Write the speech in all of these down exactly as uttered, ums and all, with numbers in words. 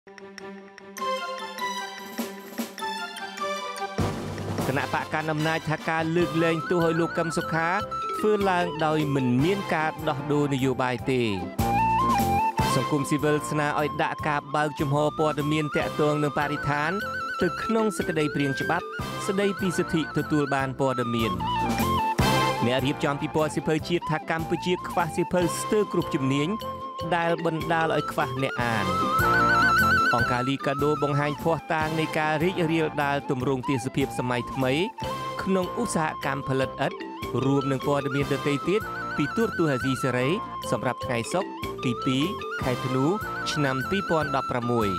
គណៈបកកណ្ដាលអំណាចថាការលើកលែងទោសឲ្យលោកកឹមសុខាធ្វើឡើងដោយមិនមានការដោះដូរនយោបាយទេសង្គមស៊ីវិលស្នើឲ្យដាក់ការបើកជំហរព័ត៌មានតាក់ទងនឹងបរិស្ថានទៅក្នុងសេចក្តីព្រាងច្បាប់ស្តីពីសិទ្ធិទទួលបានព័ត៌មានអ្នករៀបចំពិព័រណ៍សៀវភៅជាតិថាកម្ពុជាខ្វះសៀវភៅស្ទើរគ្រប់ជំនាញដែលបណ្ដាលឲ្យខ្វះអ្នកអានអង្គការលីកាដូបង្ហាញភ័ស្តុតាងនៃការរីករាលដាលទម្រង់ទេសភាពសម័យថ្មីក្នុងឧស្សាហកម្មផលិតឥដ្ឋរួមនឹងព័ត៌មានដទៃទៀតពីទូរទស្សន៍អាស៊ីសេរីសម្រាប់ថ្ងៃសុក្រទីពីរខែធ្នូឆ្នាំពីរពាន់ដប់ប្រាំមួយ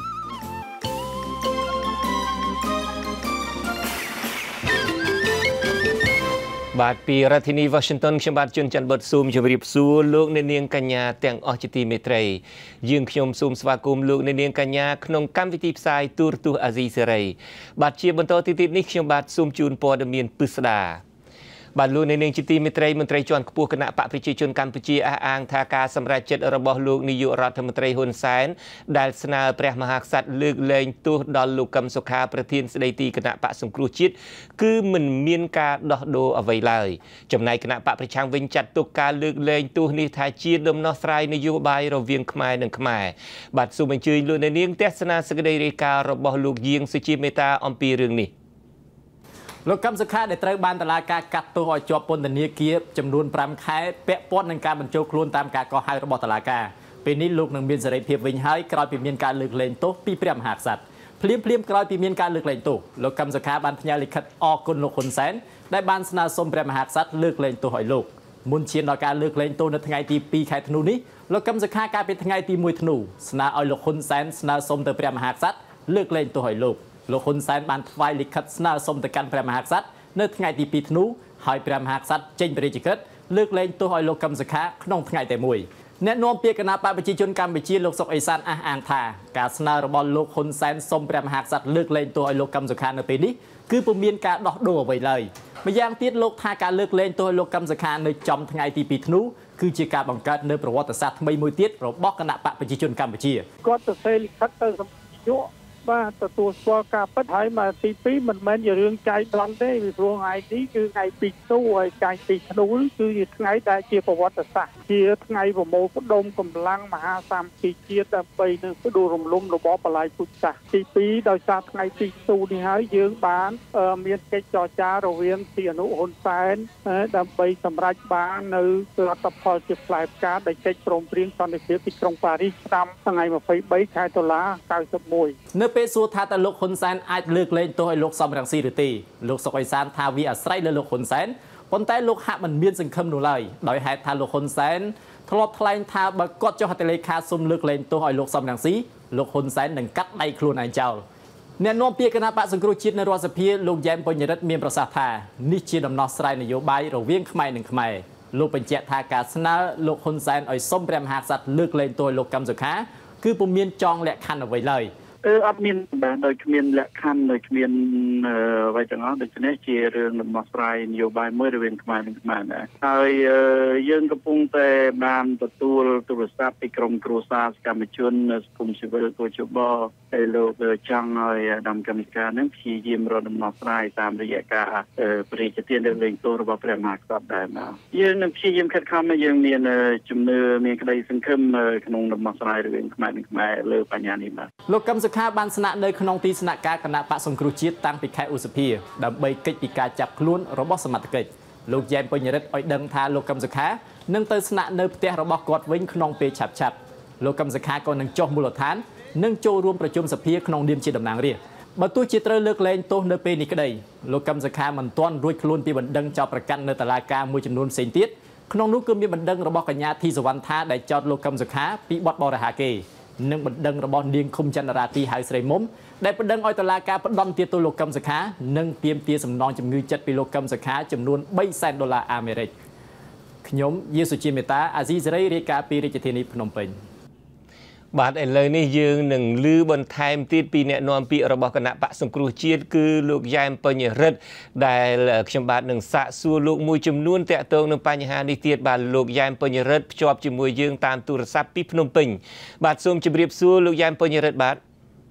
បាទពីរដ្ឋធានី Washington ខ្ញុំបាទជួនច័ន្ទបុតស៊ូមជម្រាបសួរលោកអ្នកនាងកញ្ញាទាំងអស់ជាទីមេត្រីយើងខ្ញុំសូមស្វាគមន៍លោកអ្នកនាងកញ្ញាក្នុងកម្មវិធីផ្សាយទូរទស្សន៍អាស៊ីសេរីបាទជាបន្តទីទៀតនេះខ្ញុំបាទសូមជូនព័ត៌មានពិស្ដាបាទលោកអ្នកនាងជាទីមេត្រីមន្ត្រីជាន់ខ្ពស់គណៈបកប្រជាជនកម្ពុជាអះអាងថាការសម្រេចចិត្តរបស់លោកនាយករដ្ឋមន្ត្រីហ៊ុនសែនដែលស្នើព្រះមហាក្សត្រលើកលែងទោសដល់លោកកឹមសុខាប្រធានស្ដីទីគណៈបកសង្គ្រោះជាតិគឺមិនមានការដោះដូរអ្វីឡើយចំណែកគណៈបកប្រឆាំងវិញចាត់ទុកការលើកលែងទោសនេះថាជាដំណោះស្រាយនយោបាយរវាងខ្មែរនិងខ្មែរបាទសូមអញ្ជើញលោកអ្នកនាងទស្សនាសេចក្តីរាយការណ៍របស់លោកយាងសុជាមេតាអំពីរឿងនេះលោកកឹមសុខាដែលត្រូវបានតុលាការកាត់ទោសឲ្យជាប់ពន្ធនាគារចំនួនប្រាំខែពាក់ព័ន្ធនឹងការបញ្ចូលខ្លួនតាមការកោះហៅរបស់តុលាការពេលនេះលោកនឹងមានសេរីភាពវិញហើយក្រោយពីមានការលើកលែងទោសពីព្រះមហាក្សត្រភ្លាមភ្លាមក្រោយពីមានការលើកលែងទោសលោកកឹមសុខាបានផ្ញើលិខិតអរគុណលោកហ៊ុនសែនដែលបានស្នើសុំព្រះមហាក្សត្រលើកលែងទោសឲ្យលោកមុនឈានដល់ការលើកលែងទោសនៅថ្ងៃទីពីរខែធ្នូនេះលោកកឹមសុខាកាលពីថ្ងៃទីមួយធ្នូស្នើឲ្យលោកហ៊ុនសែនស្នើសុំទៅព្រះមហាក្សត្រលើកលែងទោសឲ្យលោកលោកហ៊ុនសែនបានថ្វាយលិខិតស្នើសុំទៅកាន់ព្រះមហាក្សត្រនៅថ្ងៃទីពីរធ្នូហើយព្រះមហាក្សត្រចេញព្រះរាជក្រឹត្យលើកលែងទោសឲ្យលោកកឹមសុខាក្នុងថ្ងៃតែមួយអ្នកនាំពាក្យគណៈបកប្រជាជនកម្ពុជាលោកសុកអេសានអះអាងថាការស្នើរបស់លោកហ៊ុនសែនសុំព្រះមហាក្សត្រលើកលែងទោសឲ្យលោកកឹមសុខានៅពេលនេះគឺពុំមានការដោះដូរអ្វីឡើយម្យ៉ាងទៀតលោកថាការលើកលែងទោសឲ្យលោកកឹមសុខានៅចំថ្ងៃទីពីរធ្នូគឺជាការបង្កើតនៅប្រវត្តិសាស្ត្រថ្មីមួយទៀតរបស់គណៈបកប្រជាជនកម្ពុជាគាត់ទៅសេលិខិតទៅសម្យោគបាទទទួលស្គាល់ការពិតហើយមកទីពីរមិនមែនជារឿងចៃដន្យទេពីព្រោះថ្ងៃនេះគឺថ្ងៃពីរធ្នូហើយថ្ងៃពីរធ្នូគឺជាថ្ងៃដែលជាប្រវត្តិសាស្ត្រជាថ្ងៃប្រមូលផ្ដុំកម្លាំងមហាសាមគ្គីជាតិដើម្បីនឹងផ្ដួលរំលំរបបបល្ល័ង្កពុជសាសន៍ទីពីរដោយសារថ្ងៃពីរធ្នូនេះហើយយើងបានមានកិច្ចចរចារវាងទីអនុហ៊ុនសែនដើម្បីសម្រេចបាននៅរដ្ឋផលជាផ្លែផ្កាដែលកិច្ចព្រមព្រៀងសន្តិភាពទីក្រុងប៉ារីសឆ្នាំថ្ងៃម្ភៃបីខែតុលាកៅសិបមួយនៅពេលសួរថាតើលោកហ៊ុនសែនអាចលើកលែងទោសឲ្យលោកសំរងស៊ីឬទេលោកសុកអេសានថាវាអាស្រ័យលើលោកហ៊ុនសែនប៉ុន្តែលោកហាក់មិនមានសង្ឃឹមនោះឡើយដោយហេតុថាលោកហ៊ុនសែនធ្លាប់ថ្លែងថាបើគាត់ចុះហត្ថលេខាសុំលើកលែងទោសឲ្យលោកសំរងស៊ីលោកហ៊ុនសែននឹងកាត់ដៃខ្លួនឯងចោលអ្នកនាំពាក្យគណៈបកសង្គ្រោះជាតិនៅរដ្ឋសភាលោកយ៉ែមពញ្ញរិទ្ធមានប្រសាសន៍ថានេះជាដំណោះស្រាយនយោបាយរវាងខ្មែរនិងខ្មែរលោកបញ្ជាក់ថាការស្នើលោកហ៊ុនសែនឲ្យសុំព្រះមហាក្សត្រលើកលែងទោសឲ្យលោកកឹមសុខាគឺពុំមានចងលក្ខខណ្ឌអ្វីឡើយអឺអត់មានបាទដោយគ្មានលក្ខខណ្ឌដោយគ្មានអ្វីទាំងអស់ដូច្នេះជារឿងដំណោះស្រាយនយោបាយមួយរវាងខ្មែរនិងខ្មែរដែរហើយយើងកំពុងតែបានទទួលទូរស័ព្ទពីក្រុមគ្រួសារសកម្មជនសង្គមស៊ីវិលកោជបហើយលោកចង់ឲ្យដំណកម្មការនឹងព្យាយាមរកដំណោះស្រាយតាមរយៈការព្រះរាជទានលើកលែងទោសរបស់ព្រះមហាក្សត្រដែរណាយើងនឹងព្យាយាមខិតខំយើងមានជំនឿមានក្តីសង្ឃឹមក្នុងដំណោះស្រាយរវាងខ្មែរនិងខ្មែរលើបញ្ហានេះបាទលោកកឹមសុខាបានស្នាក់នៅក្នុងទីស្នាក់ការគណៈបកសង្គ្រោះជាតិតាំងពីខែឧសភាដើម្បីកិច្ចពីការចាប់ខ្លួនរបស់សមត្ថកិច្ចលោកយ៉ែមពញ្ញរិទ្ធឲ្យដឹងថាលោកកឹមសុខានឹងទៅស្នាក់នៅផ្ទះរបស់គាត់វិញក្នុងពេលឆាប់ឆាប់លោកកឹមសុខាក៏នឹងចុះមូលដ្ឋាននិងចូលរួមប្រជុំសភាក្នុងនាមជាតំណាងរាស្ត្របើទោះជាត្រូវលើកលែងទោសនៅពេលនេះក្តីលោកកឹមសុខាមិនទាន់រួចខ្លួនពីបណ្ដឹងចោទប្រកាន់នៅតុលាការមួយចំនួនផ្សេងទៀតក្នុងនោះគឺមានបណ្ដឹងរបស់កញ្ញាធីសវណ្ណថាដែលចោទលោកកឹមសុខាពីបទបរិហាកេរនិងបណ្ដឹងរបស់នាងឃុំចន្ទរាទីហៅស្រីមុំដែលបណ្ដឹងឲ្យតុលាការផ្ដន្ទាទោសលោកកឹមសុខានិងទាមទារសំណងជំងឺចិត្តពីលោកកឹមសុខាចំនួនបីសែនដុល្លារអាមេរិកខ្ញុំយាសុជាមេតាអាស៊ីសេរីរាយការណ៍ពីរាជធានីភ្នំពេញបាទឥឡូវនេះយើងនឹងឮបន្ថែមទៀតពីអ្នកនាំពាក្យរបស់គណៈបកសង្គ្រោះជាតិគឺលោកយ៉ែមពញ្ញរិទ្ធដែលខ្ញុំបាទនឹងសាកសួរលោកមួយចំនួនតាក់ទងនឹងបញ្ហានេះទៀតបាទលោកយ៉ែមពញ្ញរិទ្ធភ្ជាប់ជាមួយយើងតាមទូរស័ព្ទពីភ្នំពេញបាទសូមជម្រាបសួរលោកយ៉ែមពញ្ញរិទ្ធបាទ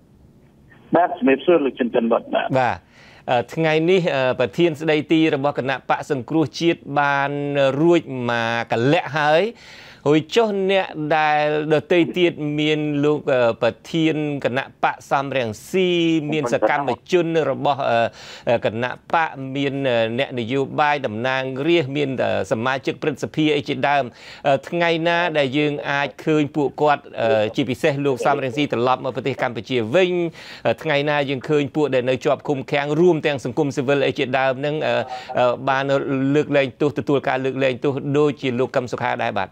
បាទជំរាបសួរលោកចិនចិនវត្តបាទបាទថ្ងៃនេះប្រធានស្ដីទីរបស់គណៈបកសង្គ្រោះជាតិបានរួចមកកលៈហើយហើយចុះអ្នកដែលដទៃទៀតមានលោកប្រធានគណៈបកសំរងស៊ីមានសកម្មជនរបស់គណៈបកមានអ្នកនយោបាយតំណាងរាស្ត្រមានសមាជិកព្រឹទ្ធសភាអីជាដើមថ្ងៃណាដែលយើងអាចឃើញពួកគាត់ជាពិសេសលោកសំរងស៊ីត្រឡប់មកប្រទេសកម្ពុជាវិញថ្ងៃណាយើងឃើញពួកដែលនៅជាប់ឃុំឃាំងរួមទាំងសង្គមស៊ីវិលអីជាដើមនឹងបានលើកលែងទោសទទួលការលើកលែងទោសដូចជាលោកកឹមសុខាដែរបាទ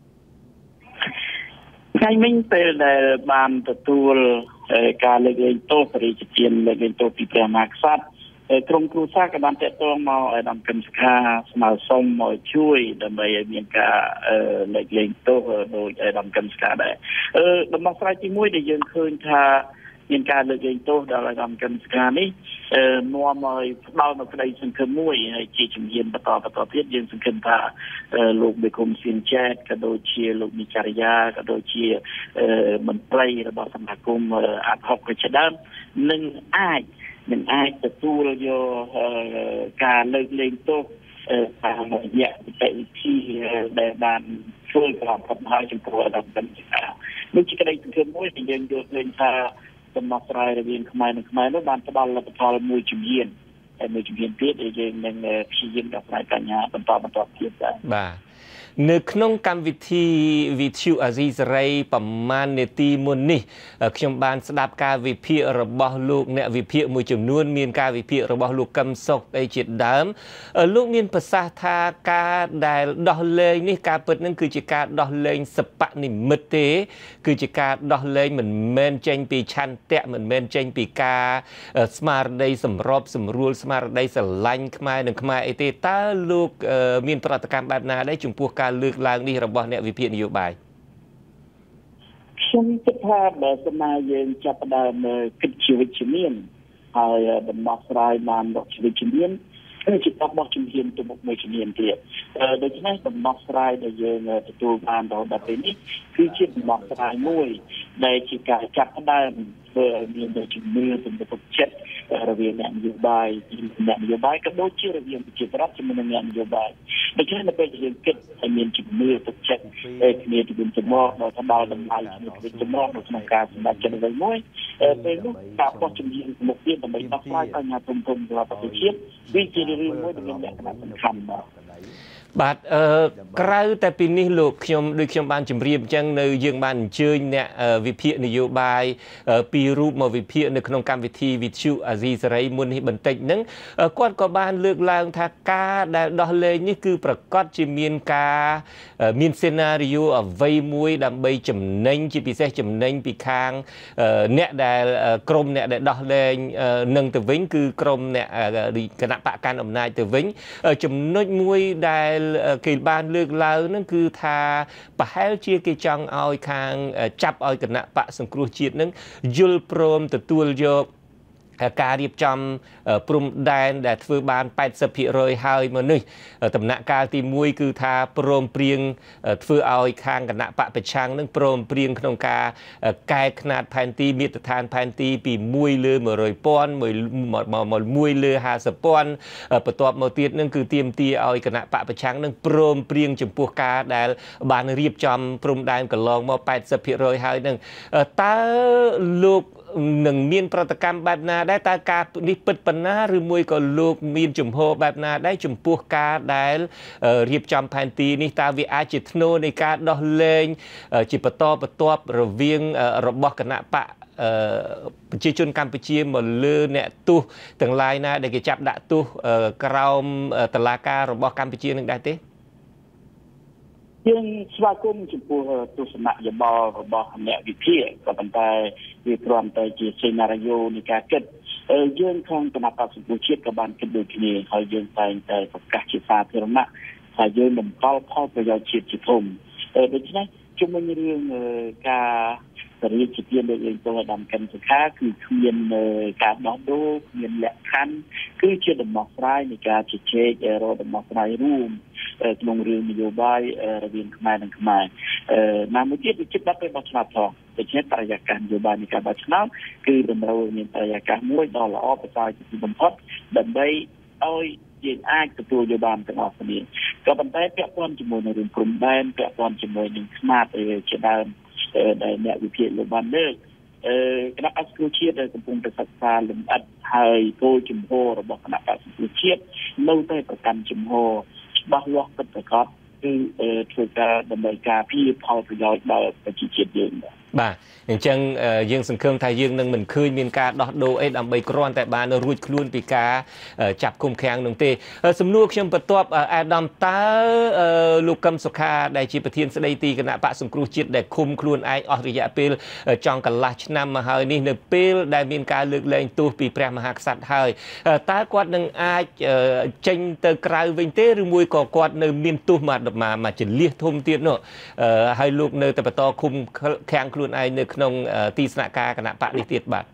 ថ្ងៃមិញពេលដែលបានទទួលការលើកលែងទោសរាជទានលើកលែងទោសពីព្រះមហាក្សត្រក្រុមគ្រួសារក៏បានតាក់ទងមកឲ្យដំកឹមសុខាស្នើសុំមកជួយដើម្បីឲ្យមានការលើកលែងទោសដោយឲ្យដំកឹមសុខាដែរអឺដំណោះស្រាយទីមួយដែលយើងឃើញថាមានការលើកលែងទោសដល់ឲ្យដំកឹមសុខានេះអឺនាំឲ្យផ្ដល់នូវក្តីសង្ឃឹមមួយហើយជាជំហានបន្តបន្តទៀតយើងសង្ឃឹមថាលោកបេគុំសៀនចែកក៏ដូចជាលោកនិចរិយាក៏ដូចជាមន្ត្រីរបស់សមាគមអាត់ហុកក៏ជាដើមនឹងអាចនឹងអាចទទួលយកការលើកលែងទោសតាមរយៈវិធីដែលបានជួយប្រកបដោយចំពោះដំកឹមសុខានេះជាក្តីសង្ឃឹមមួយដែលយើងយល់ឃើញថាដំណោះស្រាយរវាងខ្មែរនិងខ្មែរនោះបានផ្ដល់លទ្ធផលមួយជំហានហើយមួយជំហានទៀតដែលយើងនឹងព្យាយាមដោះស្រាយបញ្ហាបន្តបន្តទៀតដែរបាទនៅក្នុងកម្មវិធីវិទ្យុអាស៊ីសេរីប្រមាណនាទីមុននេះខ្ញុំបានស្ដាប់ការវិភាគរបស់លោកអ្នកវិភាគមួយចំនួនមានការវិភាគរបស់លោកកឹមសុខអីជាដើមលោកមានប្រសាសន៍ថាការដែលដោះលែងនេះការពិតនឹងគឺជាការដោះលែងសិប្បនិមិត្តទេគឺជាការដោះលែងមិនមែនចេញពីឆន្ទៈមិនមែនចេញពីការស្មារតីសម្របសម្រួលស្មារតីស្រឡាញ់ខ្មែរនិងខ្មែរអីទេតើលោកមានប្រតិកម្មបែបណាដែរចំពោះការលើកឡើងនេះរបស់អ្នកវិភាគនយោបាយខ្ញុំគិតថាបើសិនណាយើងចាប់ផ្ដើមគិតជាវិជ្ជមានហើយដំណោះស្រាយបានរកជាវិជ្ជមានគឺជាការបោះជំហានទៅមុខមួយជំហានទៀតដូច្នេះដំណោះស្រាយដែលយើងទទួលបានដល់ដល់ពេលនេះគឺជាដំណោះស្រាយមួយដែលជាការចាប់ផ្ដើមធ្វើឲ្យមានជំនឿទំនុកចិត្តរវាងអ្នកនយោបាយអ្នកនយោបាយក៏ដូចជារវាងប្រជាប្រដ្ឋជាមួយនឹងអ្នកនយោបាយដូច្នេះនៅពេលយើងគិតឲ្យមានជំនឿទឹកចិត្តគ្នាទៅវិញទៅមកដល់ទៅដល់តម្លៃគ្នាទៅវិញទៅមកនៅក្នុងការសម្រេចចិត្តអ្វីមួយពេលនោះការបោះជំហានមុខទៀតដើម្បីដោះស្រាយបញ្ហាធំធំរបស់ប្រទេសជាតិវាជារឿងមួយដែលមានលក្ខណៈសំខាន់ណាស់បាទអឺក្រៅតែពីនេះលោកខ្ញុំដូចខ្ញុំបានជម្រាបអញ្ចឹងនៅយើងបានអញ្ជើញអ្នកវិភាគនយោបាយពីររូបមកវិភាគនៅក្នុងកម្មវិធីវិទ្យុអាស៊ីសេរីមុននេះបន្តិចហ្នឹងគាត់ក៏បានលើកឡើងថាការដែលដោះលែងនេះគឺប្រកាសជាមានការមានសេណារីយ៉ូអ្វីមួយដើម្បីចំណេញជាពិសេសចំណេញពីខាងអ្នកដែលក្រុមអ្នកដែលដោះលែងនឹងទៅវិញគឺក្រុមអ្នកគណៈបកកាន់អំណាចទៅវិញចំណុចមួយដែលគេបានលើកឡើងហ្នឹងគឺថាប្រហែលជាគេចង់ឲ្យខាងចាប់ឲ្យគណៈបកសង្គ្រោះជាតិហ្នឹងយល់ព្រមទទួលយកការរៀបចំព្រំដែនដែលធ្វើបានแปดสิบភាគរយ ហើយមកនេះដំណាក់កាលទីមួយគឺថាព្រមព្រៀងធ្វើឲ្យខាងគណៈបកប្រឆាំងនឹងព្រមព្រៀងក្នុងការកែខ្នាតផែនទីមាត្រដ្ឋានផែនទីពីមួយលើមួយរយពាន់មួយលើห้าสิบពាន់បន្ទាប់មកទៀតនឹងគឺទាមទារឲ្យគណៈបកប្រឆាំងនឹងព្រមព្រៀងចំពោះការដែលបានរៀបចំព្រំដែនកន្លងមកแปดสิบភាគរយ ហើយនឹងតើលោកនឹងមានប្រតិកម្មបែបណាដែរតើការនេះពិតប៉ុណ្ណាឬមួយក៏លោកមានជំហរបែបណាដែរចំពោះការដែលរៀបចំផែនទីនេះតើវាអាចជាធ្នូនៃការដោះលែងជាបន្តបន្ទាប់រវាងរបស់គណៈបកប្រជាជនកម្ពុជាមកលើអ្នកទោសទាំងឡាយណាដែលគេចាប់ដាក់ទោសក្រោមតុលាការរបស់កម្ពុជានឹងដែរទេយើងស្វាគមន៍ចំពោះទស្សនៈយោបល់របស់អ្នកវិភាគក៏ប៉ុន្តែវាគ្រាន់តែជាសេណារីយ៉ូនៃការគិតយើងខាងគណៈបក្សសង្គ្រោះជាតិក៏បានគិតដូចគ្នាហើយយើងតែងតែប្រកាសជាសាធារណៈថាយើងតម្កល់ផលប្រយោជន៍ជាតិជាធំដូច្នេះជុំវិញរឿងការរាជទានលើកលែងទោសដំកឹមសុខាគឺគ្មានការដោះដូរគ្មានលក្ខខណ្ឌគឺជាដំណោះស្រាយនៃការជជែករកដំណោះស្រាយរួមក្នុងរឿងនយោបាយរវាងខ្មែរនិងខ្មែរណាមួយទៀតវាជិតដល់ពេលបោះឆ្នោតផងដូច្នេះបរិយាកាសនយោបាយនៃការបោះឆ្នោតគឺតម្រូវមានបរិយាកាសមួយដ៏ល្អប្រសើរជាទីបំផុតដើម្បីឲ្យយើងអាចទទួលយកបានទាំងអស់គ្នាក៏ប៉ុន្តែពាក់ព័ន្ធជាមួយនឹងរឿងព្រំដែនពាក់ព័ន្ធជាមួយនឹងស្មាតជាដើមដែលអ្នកវិភាគលោកបានលើកគណៈបក្សសង្គ្រោះជាតិដែលកំពុងតែសិក្សាលម្អិតហើយគោលជំហររបស់គណៈបក្សសង្គ្រោះជាតិនៅតែប្រកាន់ជំហរច្បាស់លាស់ពិតប្រាកដគឺធ្វើការដើម្បីការពារផលប្រយោជន៍ដល់ប្រជាជាតិយើងបាទអញ្ចឹងយើងសង្ឃឹមថាយើងនឹងមិនឃើញមានការដោះដូរអីដើម្បីគ្រាន់តែបានរួចខ្លួនពីការចាប់គុំឃាំងនោះទេសំណួរខ្ញុំបន្ទាប់អាដាមតើលោកកឹមសុខាដែលជាប្រធានស្ដីទីគណៈបក្សសង្គ្រោះជាតិដែលឃុំខ្លួនឯងអស់រយៈពេលចង់កន្លះឆ្នាំមកហើយនេះនៅពេលដែលមានការលើកលែងទោសពីព្រះមហាក្សត្រហើយតើគាត់នឹងអាចចេញទៅក្រៅវិញទេឬមួយក៏គាត់នៅមានទោសមកមកចន្លៀសធំទៀតនោះហើយលោកនៅតែបន្តឃុំឃាំងខ្លួនឯងនៅក្នុងទីស្នាក់ការគណៈបកនេះទៀតបាទ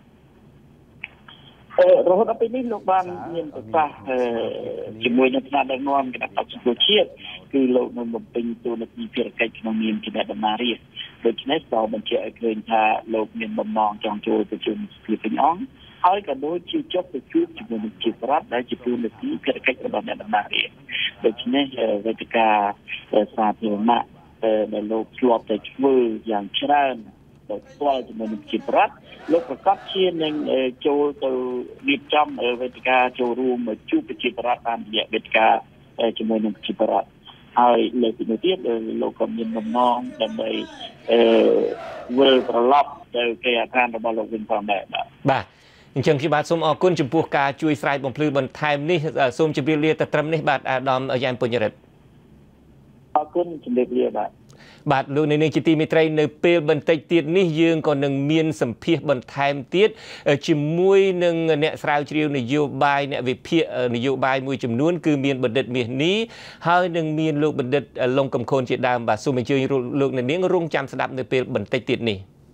រហូតដល់ពេលនេះលោកបានមានប្រសាសន៍ជាមួយនឹងថ្នាក់ដឹកនាំគណៈបក្សសង្គ្រោះជាតិគឺលោកនឹងបំពេញតួនាទីភារកិច្ចក្នុងនាមជាអ្នកដំណើររាជដូច្នេះក៏បញ្ជាក់ឲ្យឃើញថាលោកមានបំណងចង់ចូលប្រជុំសភាពេញអង្គហើយក៏ដូចជាចុះទៅជួបជាមួយនឹងជាប្រដ្ឋដែលជាតួនាទីភារកិច្ចរបស់អ្នកដំណើររាជដូច្នេះវេទិកាសាធារណៈដែលលោកធ្លាប់តែធ្វើយ៉ាងច្រើនដោយផ្ទាល់ជាមួយនឹងជាប្រដ្ឋលោកប្រកាសជានឹងចូលទៅរៀបចំវេទិកាចូលរួមជួបប្រជាប្រដ្ឋតាមរយៈវេទិកាជាមួយនឹងប្រជាប្រដ្ឋហើយលើកពីនេះទៀតលោកក៏មានបំណងដើម្បីវិលត្រឡប់ទៅគេអាឋានរបស់លោកវិញផងដែរបាទបាទអញ្ចឹងខ្ញុំបាទសូមអរគុណចំពោះការជួយស្រាយបំភ្លឺបន្ថែមនេះសូមជម្រាបលាទៅត្រឹមនេះបាទអាដាមយ៉ែមពុញរិទ្ធអរគុណជម្រាបលាបាទបាទលោកនាងជាទីមេត្រីនៅពេលបន្តិចទៀតនេះយើងក៏នឹងមានសម្ភាសបន្ថែមទៀតជាមួយនឹងអ្នកស្រាវជ្រាวนយោបាយអ្នកវិភាគនយោបាយមួយចំនួនគឺមានបណ្ឌិតមាសនេះហើយនឹងមានលោកបណ្ឌិតលងកំខូនជាដើមបាទសូមអញ្ជើញលោកនាងរងចាំស្ដាប់នៅពេលបន្តិចទៀតនេះ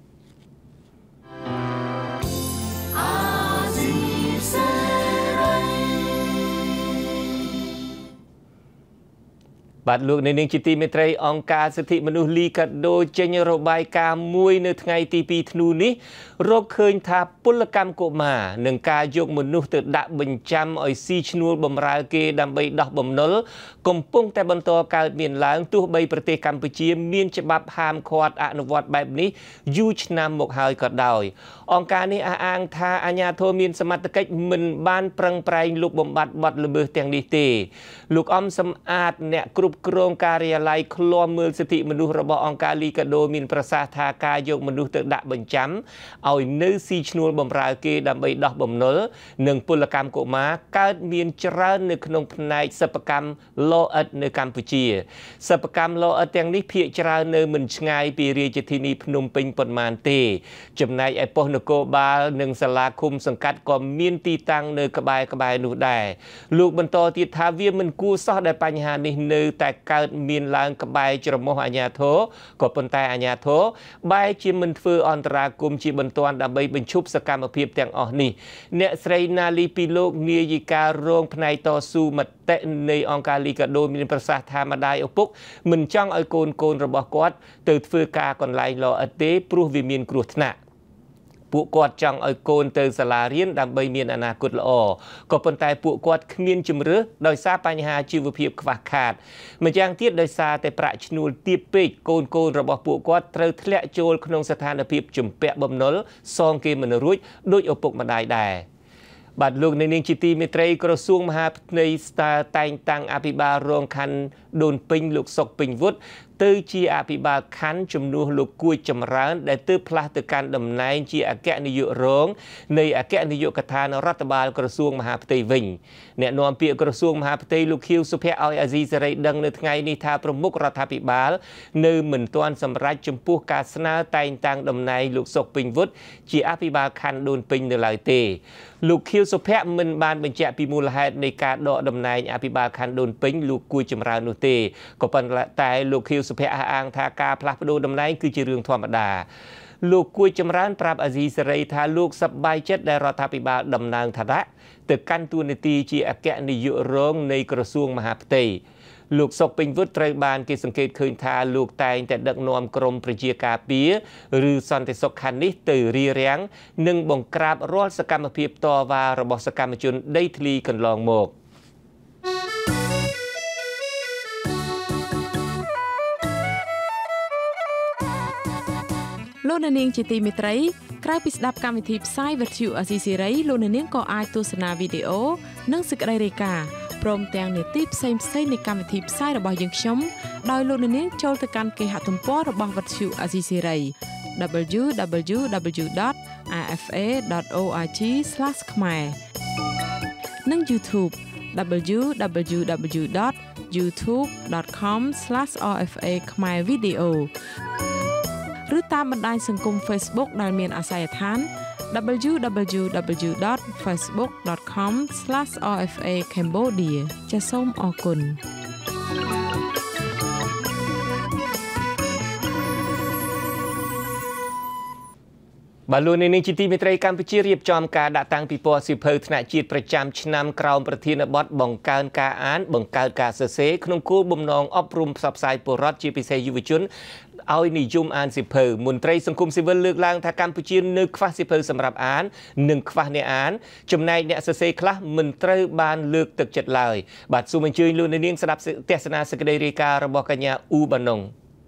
បាទលោកនាងជាទីមេត្រីអង្គការសិទ្ធិមនុស្សលីកាដូចេញរបាយការណ៍មួយនៅថ្ងៃទីពីរធ្នូនេះរកឃើញថាពលកម្មកុមារនិងការយកមនុស្សទៅដាក់បញ្ចាំឲ្យស៊ីឈ្នួលបម្រើគេដើម្បីដោះបំណុលកំពុងតែបន្តកើតមានឡើងទោះបីប្រទេសកម្ពុជាមានច្បាប់ហាមឃាត់អនុវត្តបែបនេះយូរឆ្នាំមកហើយក៏ដោយអង្គការនេះអះអាងថាអាជ្ញាធរមានសមត្ថកិច្ចមិនបានប្រឹងប្រែងលុបបំបាត់បទល្មើសទាំងនេះទេលោកអំសំអាតអ្នកគ្រប់គ្រងការិយាល័យឃ្លាំមើលសិទ្ធិមនុស្សរបស់អង្គការលីកាដូមានប្រសាសន៍ថាការយកមនុស្សទៅដាក់បញ្ចាំឲ្យនៅស៊ីឈ្នួលបម្រើគេដើម្បីដោះបំណុលនិងពលកម្មកុមារកើតមានច្រើននៅក្នុងផ្នែកសិប្បកម្មលោអិតនៅកម្ពុជាសិប្បកម្មលោអិតទាំងនេះភាគច្រើននៅមិនឆ្ងាយពីរាជធានីភ្នំពេញប៉ុន្មានទេចំណែកឯប៉ុស្តិ៍នគរបាលនិងសាលាឃុំសង្កាត់ក៏មានទីតាំងនៅក្បែរក្បែរនោះដែរលោកបន្តទៀតថាវាមិនគួរសោះដែលបញ្ហានេះនៅតែកើតមានឡើងក្បែរច្រមុះអាជ្ញាធរក៏ប៉ុន្តែអាជ្ញាធរបែរជាមិនធ្វើអន្តរាគមន៍ជាបន្ទាន់ដើម្បីបញ្ឈប់សកម្មភាពទាំងអស់នេះអ្នកស្រីណាលីពីលោកនាយិការងផ្នែកតស៊ូមតិនៃអង្គការលីកាដូមានប្រសាសន៍ថាម្ដាយឪពុកមិនចង់ឲ្យកូនកូនរបស់គាត់ទៅធ្វើការកន្លែងលោអិតទេព្រោះវាមានគ្រោះថ្នាក់ពួកគាត់ចង់ឲ្យកូនទៅសាលារៀនដើម្បីមានអនាគតល្អក៏ប៉ុន្តែពួកគាត់គ្មានជំរឿសដោយសារបញ្ហាជីវភាពខ្វះខាតម្យ៉ាងទៀតដោយសារតែប្រាក់ឈ្នួលទាបពេកកូនកូនរបស់ពួកគាត់ត្រូវធ្លាក់ចូលក្នុងស្ថានភាពជំពាក់បំណុលសងគេមិនរួចដោយឪពុកម្ដាយដែរបាទលោកនាងជាទីមេត្រីក្រសួងមហាផ្ទៃស្ទើរតែងតាំងអភិបាលរងខណ្ឌដូនពេញលោកសុកពេញវុឌ្ឍទៅជាអភិបាលខណ្ឌជំនួសលោកគួយចម្រើនដែលទើបផ្លាស់ទៅកាន់តំណែងជាអគ្គនាយករងនៃអគ្គនាយកដ្ឋានរដ្ឋបាលក្រសួងមហាផ្ទៃវិញអ្នកនាំពាក្យក្រសួងមហាផ្ទៃលោកខៀវសុភ័ក្រឲ្យអាស៊ីសេរីដឹងនៅថ្ងៃនេះថាប្រមុខរដ្ឋាភិបាលនៅមិនទាន់សម្រេចចំពោះការស្នើតែងតាំងតំណែងលោកសុកពេញវុឌ្ឍជាអភិបាលខណ្ឌដូនពេញនៅឡើយទេលោកខៀវសុភ័ក្រមិនបានបញ្ជាក់ពីមូលហេតុនៃការដកតំណែងអភិបាលខណ្ឌដូនពេញលោកគួយចម្រើននោះទេក៏ប៉ុន្តែលោកខៀវសុភ័ក្រអះអាងថាការផ្លាស់ប្ដូរតំណែងគឺជារឿងធម្មតាលោកគួយចម្រើនប្រាប់អាស៊ីសេរីថាលោកសប្បាយចិត្តដែលរដ្ឋាភិបាលតំណាងឋានៈទៅកាន់តួនាទីជាអគ្គនាយករងនៃក្រសួងមហាផ្ទៃลูกศกเป็นวุฒิไตรบานกิสังเกตคืนทาลูกแต่งแต่ดักนวมกรมประเจียกาเปียหรือสันติศกคันนี้ตื่รีเรียงหนึ่งบ่งกราบรอดสกรรมเพียบต่อว่าระบบสกรรมจุนได้ทลีกันลองโมกโลนาเนียงจิตีมิตรใครปิดดับการวิธีไซเวอร์ชิวอาซิซิไรโลนาเนียงก็อาจตัวสนาวิดีโอนั่งศึกไรเรกาพร้อมแต่งเนติปเซมเซในการวิธีไซระบายยังชมโดยโลนาเนียงโจลตะการเกหัตุมปอระบายวัตชิวอาซิซิไร ดับเบิลยู ดับเบิลยู ดับเบิลยู ดอท อาร์ เอฟ เอ ดอท โอ อาร์ จี สแลช ขมายนั่ง YouTube ดับเบิลยู ดับเบิลยู ดับเบิลยู ดอท ยูทูบ ดอท คอม สแลช อาร์ เอฟ เอ ขมายวิดีโอหรือตามบันไดสังคม Facebook ได้เมียนอาศัยฐาน ดับเบิลยู ดับเบิลยู ดับเบิลยู ดอท เฟซบุ๊ก ดอท คอม สแลช อาร์ เอฟ เอ Cambodia จะส้มออกุลบาลูในนิจิติมิตรกัมพูชีเรียบจอมการดักตังปีปอสิเพอธนาจีตประจำชนำกราวประเทศบดบังการการอ่านบังการการเสเสขนมคูบุมนองอบรมสับสายปรอดจีพิเศษยุวชนเอาหนิจุมอ่านสิเพอมุนตรีสังคมสิเวลเลือกลางทางกัมพูชีนึกคว้าสิเพอสำหรับอ่านหนึ่งคว้าในอ่านจำนายเนี่ยเสเสคละมุนตรีบานเลือกตึกจัดลายบัดซูมันชื่อลูในนิ่งสดับเทศนาสกเดริการระบบกัญญาอูบานง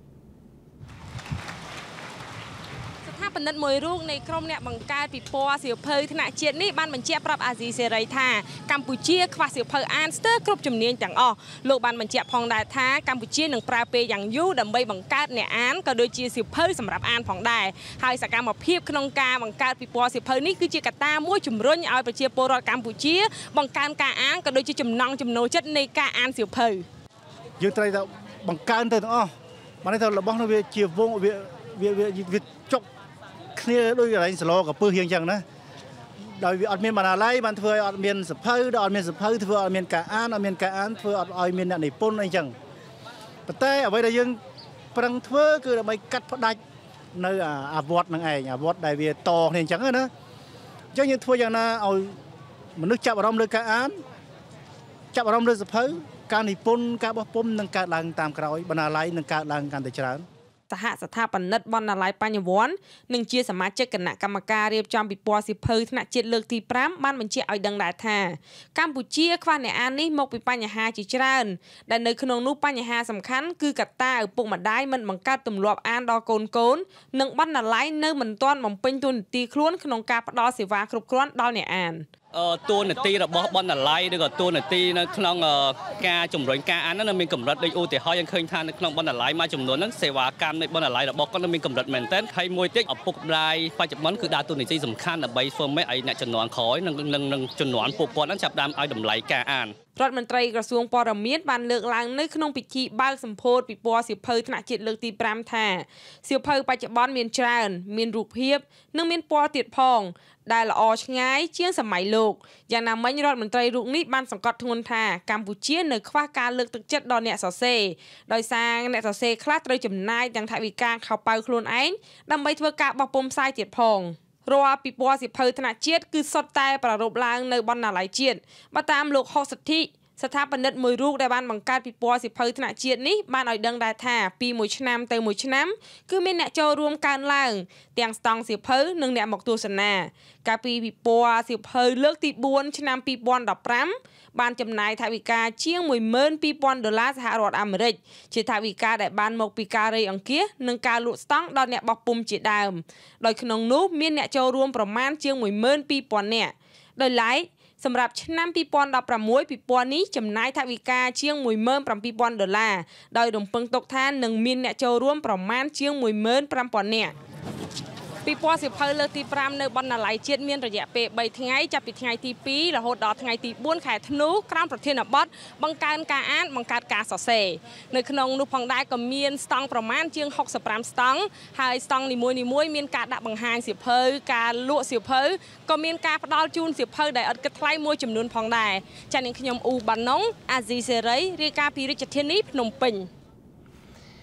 ปนัดมวยรูกในกรมเนี่ยบังการปีปอเสียวเพยธนาเจียนนี่บ้านบัญเจียปรับอาซีเซรัยท่ากัมพูชีคว้าเสียวเพยอันสเตอร์กรุบจำเนียนจังอ้อโลกบ้านบัญเจียพองได้ท่ากัมพูชีหนึ่งปลาเปย์อย่างยูดัมใบบังการเนี่ยอันก็โดยเจียเสียวเพยสำหรับอันพองได้หายสกรรมมาเพียบขนมกาบังการปีปอเสียวเพยนี่คือเจียกตามั่วจุ่มรุ่นเอาไปเจียโปรกัมพูชีบังการกาอันก็โดยเจียจุ่มนองจุ่มโนจัดในกาอันเสียวเพยยืนไตรแต่บังการเติร์นอ้อมาในตอนเราบ้องเราเวียเจียววงเวียเวียเวียเวียจกนี่ด้วยอะไรสโลกับปืนเฮียงจังนะโดยอดเมียนบรรลัยมันเถื่ออดเมียนสะเพออดเมียนสะเพอเถื่ออดเมียนกาอันอดเมียนกาอันเถื่ออดอดเมียนในปนอะไรจังแต่เอาไว้ได้ยังพลังเถื่อคือเอาไปกัดพอได้ในอาวุธนั่งไงอาวุธได้เวียต่อเฮียงจังนะจังยังเถื่ออย่างน่ะเอามันนึกจับอารมณ์เลยกาอันจับอารมณ์เลยสะเพอการในปนการบ่ปมนั่งการลังตามกระไรบรรลัยนั่งการลังการแต่ฉลาดสหสถาปนิกบรรณาลัยปัญญวรหนึ่งเชียสมาชิกคณะกรรมการเรียบจำปีปอสิเพอธนาจิตเลือกที่พร้ำบ้านมันเชียเอาดังได้ท่ากัมพูชีคว้าในอันนี้มกปีปัญญาจิจรันแต่ในขนมนู้ปัญญาสำคัญคือกัตตาอุปมาได้มันบังการตุ่มรวบอันดอโกนโกนหนึ่งบรรณาลัยเนื้อมันต้อนมันเป็นตัวตีคล้วนขนมกาปดอสิวาครบคล้วนดอเนี่ยอันตัวหนึ่งตีระบบบอลอะไรด้วยก็ตัวหนึ่งตีนั่นคลองกาจุ่มรอยกาอันนั้นมีกำลังได้โอแต่เขายังเคยทานในคลองบอลอะไรมาจุ่มนวลนั้นเสวาการในบอลอะไรระบบก็มีกำลังเหมือนเต้นใครมวยเต็กเอาปุกลายไปจับมันคือดาวตัวหนึ่งที่สำคัญแต่ใบเฟิร์มไม่ไอเนี่ยจุดหนอนคอยนั่งนั่งนั่งจุดหนอนปุกปอนนั้นจับดำไอดำไหลกาอันรัฐมนตรีกระทรวงปรมีตบันเลือกลางในขนมปิจิบ้าสัมโพธปีปัวสิเพอธนาจิตเลือกตีปรามแท้สิเพอปัจจุบันมีนจานมีนรูปเพียบนึ่งมีนปัวติดพองได้ละออชง่ายเชี่ยงสมัยโลกอย่างนำไม่รัฐมนตรีรูปนี้บันสังกัดทงทากัมพูชีเหนือคว้าการเลือกตึกจัดดอนเนสเซโดยสร้างเนสเซคลาดโดยจำนายอย่างทวิการเข้าไปโคลนไอ้นำไปเพื่อการบปมทรายติดพองรัวปีปัวสิเพอธนาจิตคือสดแต่ประรบลางในบอลนาไหลเจียนมาตามโลกหกสิทธิสถาปนิกมวยรูกได้บ้านบังการปีปัวสิเพอธนาเจียนนี้บ้านอ่อยดังได้ท่าปีมวยชนามเตยมวยชนามคือมีเนจรวมการล่างเตียงสตองสิเพอหนึ่งเนหมกตัวสนากาปีปีปัวสิเพอเลือกตีบวนชนามปีบอลดับรั้มบ้านจำนายทวิกาเชียงมวยเมินปีบอลดอลลาร์สหรัฐอเมริกเชิดทวิกาได้บ้านหมกปีการีอังเกียหนึ่งการลุสตองดอนเนบปุ่มจีดามโดยขนมนู้มีเนจรวมประมาณเชียงมวยเมินปีบอลเนี่ยโดยไลสำหรับชั้นปีปอนดับประมวยปีปอนนี้จำนายทวิกาเชียงมวยเมินประปีปอนดอลลาร์โดยดมเปิงตกท่านหนึ่งมิลเนี่ยโจร่วมประมาณเชียงมวยเมินประปอนเนี่ยปีปอสิเพอเลือกตีปรามในบอลนาไหลเชียดเมียนระยะเปะใบทั้งไงจับปีทั้งไงตีปีและโหดดอทั้งไงตีบ้วนขายธนูกรามประเทศนบอสบังการการอ่านบังการการสอเซในขนมนุพองได้ก็เมียนสตองประมาณเชียงหกสิบปรามสตองหายสตองนิมวยนิมวยเมียนการดับบางหายสิเพอการลวกสิเพอก็เมียนการพดอลจูนสิเพอได้อัดกระไลมวยจำนวนพองได้จากนั้นขยมอูบันน้องอาซีเซรัยเรียกการพิริจเทนิพนมปิง บาลูในนิ่งจิตีมิตรกัมพูชีเรียบจอมการดักตังปีปอสิเพอธนาจิตเลือกที่ปรามบ้านมันเชียเอาดังได้ท่ากัมพูชีคว้าในอันนี้มกปีปัญญาจิจรันแต่ในขนมนู้มีเนจรวมประมาณเชียงมวยเมินปีบอลเนี่ยโดยรวมเปิงตกท่านหนึ่งมีเนจโจร่วมประมาณเชียงมวยเมินปีบอลเนี่ยโดยสร้างเนสเซคลาดโดยจำนายอย่างทวิการเข้าไปโคลนไอ้นำไปเพื่อการบปมทรายติดพองรัวปีปัวสิเพอธนาจิตคือสดแต่ประรบลางในบอลนาไหลเจียนมาตามโลกหกสิทธิสถาปนิกมวยรูกได้บ้านบังการปีปอสิเพอธนาจิตนี้บ้านอ่อยดังได้ท่าปีมวยชนามเตยมวยชนามคือมีเนจโจร่วมประมาณเชียงหนึ่งการลุสตองดอนเนบปุ่มจีดามโดยขนมนู้มีเนจโจร่วมประมาณเชียงมวยเมินปีบอลเนี่ย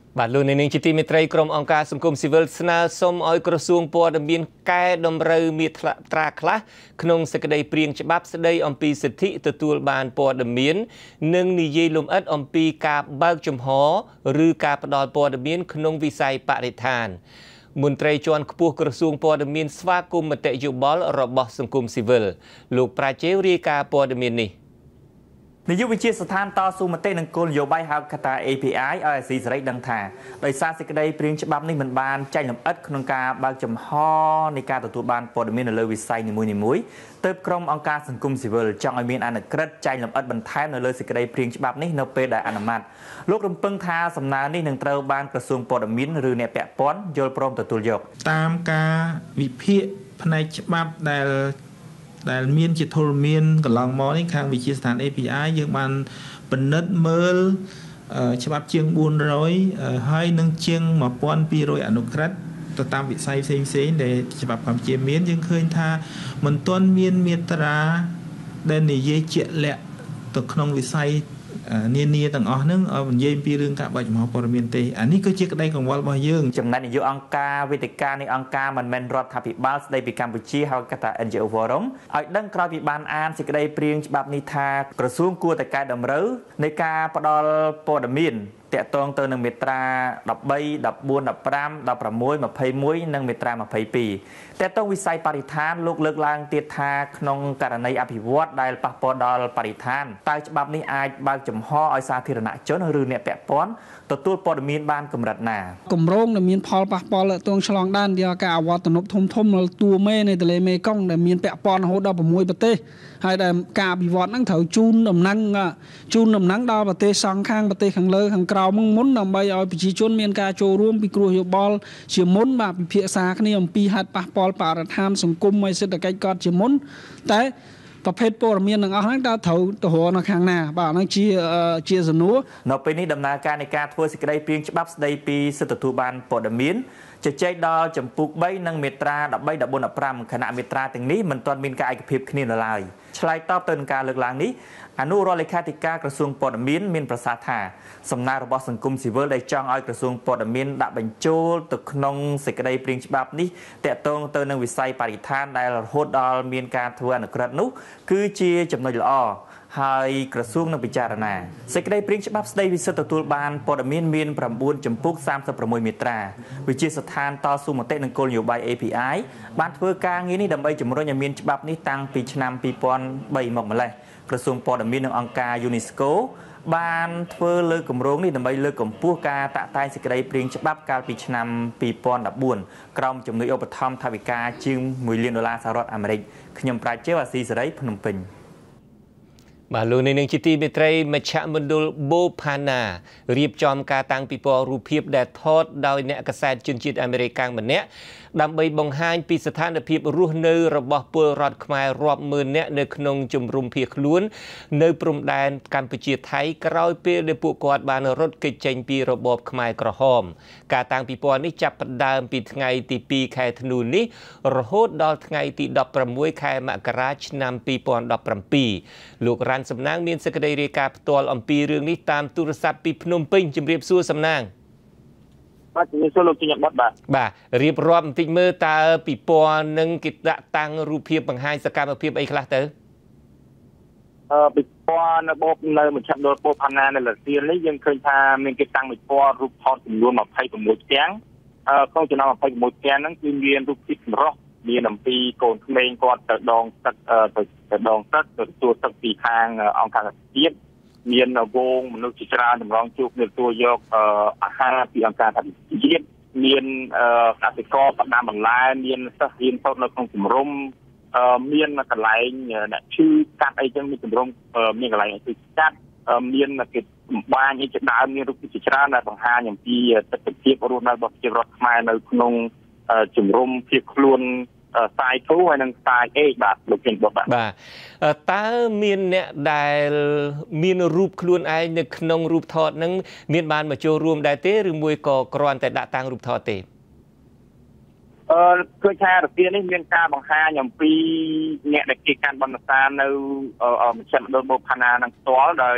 បាទលោកនាងជាទីមេត្រីក្រុមអង្គការសង្គមស៊ីវិលស្នើសុំឲ្យក្រសួងព័ត៌មានកែតម្រូវមាត្រាខ្លះក្នុងសេចក្តីព្រាងច្បាប់ស្តីអំពីសិទ្ធិទទួលបានព័ត៌មាននិងនិយាយលម្អិតអំពីការបើកចំហឬការផ្ដល់ព័ត៌មានក្នុងវិស័យបរិស្ថានមន្ត្រីជាន់ខ្ពស់ក្រសួងព័ត៌មានស្វាគមន៍មតិយោបល់របស់សង្គមស៊ីវិលលោកប្រាជេវរាយការណ៍ព័ត៌មាននេះនាយកវិទ្យាស្ថានតស៊ូមតិនឹងគោលនយោបាយហៅកាត់ថា A P I ឲ្យអាស៊ីសេរីដឹងថាដោយសារសេចក្តីព្រាងច្បាប់នេះមិនបានចែងលម្អិតក្នុងការបើកចំហនៃការទទួលបានព័ត៌មាននៅលើវិស័យនីមួយៗទើបក្រុមអង្គការសង្គមស៊ីវិលចង់ឲ្យមានអនុក្រឹត្យចែងលម្អិតបន្ថែមនៅលើសេចក្តីព្រាងច្បាប់នេះនៅពេលដែលអនុម័តលោករំពឹងថាសំណើនេះនឹងត្រូវបានក្រសួងព័ត៌មានឬអ្នកពាក់ព័ន្ធយល់ព្រមទទួលយកតាមការវិភាគផ្នែកច្បាប់ដែលដែលមានជាធរមានកន្លងមកនេះខាងវិទ្យាស្ថាន A P I យើងបានពិនិត្យមើលច្បាប់ជាងបួនរយហើយនឹងជាងmột nghìn hai trămអនុក្រឹត្យទៅតាមវិស័យផ្សេងផ្សេងដែលច្បាប់កម្ពុជាមានយើងឃើញថាមិនទាន់មានមាត្រាដែលនិយាយជាក់លាក់ទៅក្នុងវិស័យនានាទាំងអស់ហ្នឹងនិយាយពីរឿងការបើកចំហព័ត៌មានទេអានេះគឺជាក្តីកង្វល់របស់យើងចំណែកនាយកអង្គការវេទិកានៃអង្គការមិនមែនរដ្ឋាភិបាលស្តីពីកម្ពុជាហៅកាត់ថា N G O Forum ឲ្យដឹងក្រោយពីបានអានសេចក្តីព្រាងច្បាប់នេះថាក្រសួងគួរតែកែតម្រូវនៃការផ្ដល់ព័ត៌មានតាក់ទងទៅនឹងមាត្រាដប់បី ដប់បួន ដប់ប្រាំ ដប់ប្រាំមួយ ម្ភៃមួយនិងមាត្រាម្ភៃពីរតាក់ទងវិស័យបរិស្ថានលោកលើកឡើងទៀតថាក្នុងករណីអភិវឌ្ឍដែលប៉ះពាល់ដល់បរិស្ថានតើច្បាប់នេះអាចបើកចំហឲ្យសាធារណជនឬអ្នកពាក់ព័ន្ធទទួលព័ត៌មានបានកម្រិតណាគម្រោងដែលមានផលប៉ះពាល់ទងឆ្លងដែនយកការអវត្តនប់ធំធំនៅទួលមេនៃទន្លេមេគង្គដែលមានពាក់ព័ន្ធរហូតដល់៦ប្រទេសហើយដែលការអភិវឌ្ឍហ្នឹងត្រូវជូនដំណឹងជូនដំណឹងដល់ប្រទេសសងខាងប្រទេសខាងលើខាងក្រៅមុនដើម្បីឲ្យប្រជាជនមានការចូលរួមពិគ្រោះយោបល់ជាមុនបាទពិភាក្សាគ្នាអំពីហេតុប៉ះពាល់បរិស្ថានសង្គមហើយសេដ្ឋកិច្ចគាត់ជាមុនតែប្រភេទព័ត៌មានទាំងអស់ហ្នឹងតើត្រូវទៅរកនៅខាងណាបាទហ្នឹងជាជាសំណួរនៅពេលនេះដំណើរការនៃការធ្វើសេចក្តីព្រាងច្បាប់ស្តីពីសិទ្ធិទទួលបានព័ត៌មានជជែកដល់ចម្ពោះបីនិងមាត្រាដប់បី ដប់បួន ដប់ប្រាំខណៈមាត្រាទាំងនេះមិនទាន់មានការឯកភាពគ្នានៅឡើយឆ្លើយតបទៅនឹងការលើកឡើងនេះអនុរដ្ឋលេខាធិការក្រសួងព័ត៌មានមានប្រសាសន៍ថាសំណើរបស់សង្គមស៊ីវិលដែលចង់ឲ្យក្រសួងព័ត៌មានដាក់បញ្ចូលទៅក្នុងសេចក្តីព្រាងច្បាប់នេះតាក់ទងទៅនឹងវិស័យបរិស្ថានដែលរហូតដល់មានការធ្វើអនុក្រឹត្យនោះគឺជាចំណុចល្អហើយក្រសួងនឹងពិចារណាសេចក្តីព្រាងច្បាប់ស្តីពីសិទ្ធិទទួលបានព័ត៌មានមាន៩ចម្ពោះសាមសិប៦មាត្រាវិទ្យាស្ថានតស៊ូមតិនឹងគោលនយោបាយ A P I បានធ្វើការងារនេះដើម្បីជំរុញឲ្យមានច្បាប់នេះតាំងពីឆ្នាំពីរពាន់បីមកម្លេះក្រសួងព័ត៌មាននិងអង្គការ UNESCO បានធ្វើលើគម្រោងនេះដើម្បីលើកកម្ពស់ការតាក់តែងសេចក្តីព្រាងច្បាប់កាលពីឆ្នាំពីរពាន់ដប់បួនក្រោមជំនួយឧបត្ថម្ភថវិកាជាងមួយលានដុល្លារសហរដ្ឋអាមេរិកខ្ញុំប្រាជ្ញាអាស៊ីសេរីភ្នំពេញបាទលោកនាងជាទីមេត្រីមជ្ឈមណ្ឌលបូផាណារៀបចំការតាំងពិព័រណ៍រូបភាពដែលថតដោយអ្នកកាសែតជនជាតិអាមេរិកម្នាក់ដើម្បីបង្ហាញពីស្ថានភាពរស់នៅរបស់ពលរដ្ឋខ្មែររាប់ម៉ឺននាក់នៅក្នុងជំរំភៀសខ្លួននៅព្រំដែនកម្ពុជាថៃក្រោយពេលដែលពួកគាត់បានរត់គេចចេញពីរបបខ្មែរក្រហមការតាំងពិព័រណ៍នេះចាប់ផ្ដើមពីថ្ងៃទីពីរខែធ្នូនេះរហូតដល់ថ្ងៃទីដប់ប្រាំមួយខែមករាឆ្នាំពីរពាន់ដប់ប្រាំពីរលោករ៉ាន់សំណាងមានសេចក្តីរាយការណ៍ផ្ទាល់អំពីរឿងនេះតាមទូរស័ព្ទពីភ្នំពេញជម្រាបសួរសំណាងបាទជំរាបសួរលោកជាបាត់បាទបាទរៀបរាប់បន្តិចមើលតើពិព័រណ៍នឹងគេដាក់តាំងរូបភាពបង្ហាញសកម្មភាពអីខ្លះទៅអឺពិព័រណ៍នៅបូកនៅមជ្ឈមណ្ឌលបូផាណានៅលសៀននេះយើងឃើញថាមានគេតាំងពិព័រណ៍រូបថតចំនួនម្ភៃប្រាំមួយផ្ទាំងអឺក្នុងចំណោមម្ភៃប្រាំមួយផ្ទាំងហ្នឹងគឺមានរូបភាពចម្រុះមានអំពីកូនក្មេងគាត់ទៅដងទឹកទៅទៅដងទឹកទៅទទួលទឹកពីខាងអង្គការជាតិមានវងមនុស្សជាច្រើនតម្រង់ជួបគ្នាទទួលយកអាហារពីអង្គការជាតិមានកសិករបដាំបន្លែមានសិស្សរៀនសូត្រនៅក្នុងជំរំមានកន្លែងអ្នកឈឺកាត់អីចឹងមានជំរំមានកន្លែងឲ្យកាត់មានគេសម្បាញអីជាដើមមានរូបភាពជាច្រើនដែលបង្ហាញអំពីទស្សនវិជ្ជារស់នៅរបស់ប្រជាពលរដ្ឋខ្មែរនៅក្នុងជំរំភៀសខ្លួនខ្សែធូរហើយនិងខ្សែអេបាទលោកជិនបុតបាទបាទតើមានអ្នកដែលមានរូបខ្លួនឯងនៅក្នុងរូបថតហ្នឹងមានបានមកចូលរួមដែរទេឬមួយក៏គ្រាន់តែដាក់តាំងរូបថតទេអឺឃើញថារទានេះមានការបង្ហាញអំពីអ្នកដែលគេកាន់បណ្ឌសានៅមជ្ឈមណ្ឌលបូផាណានឹងផ្ទាល់ដោយ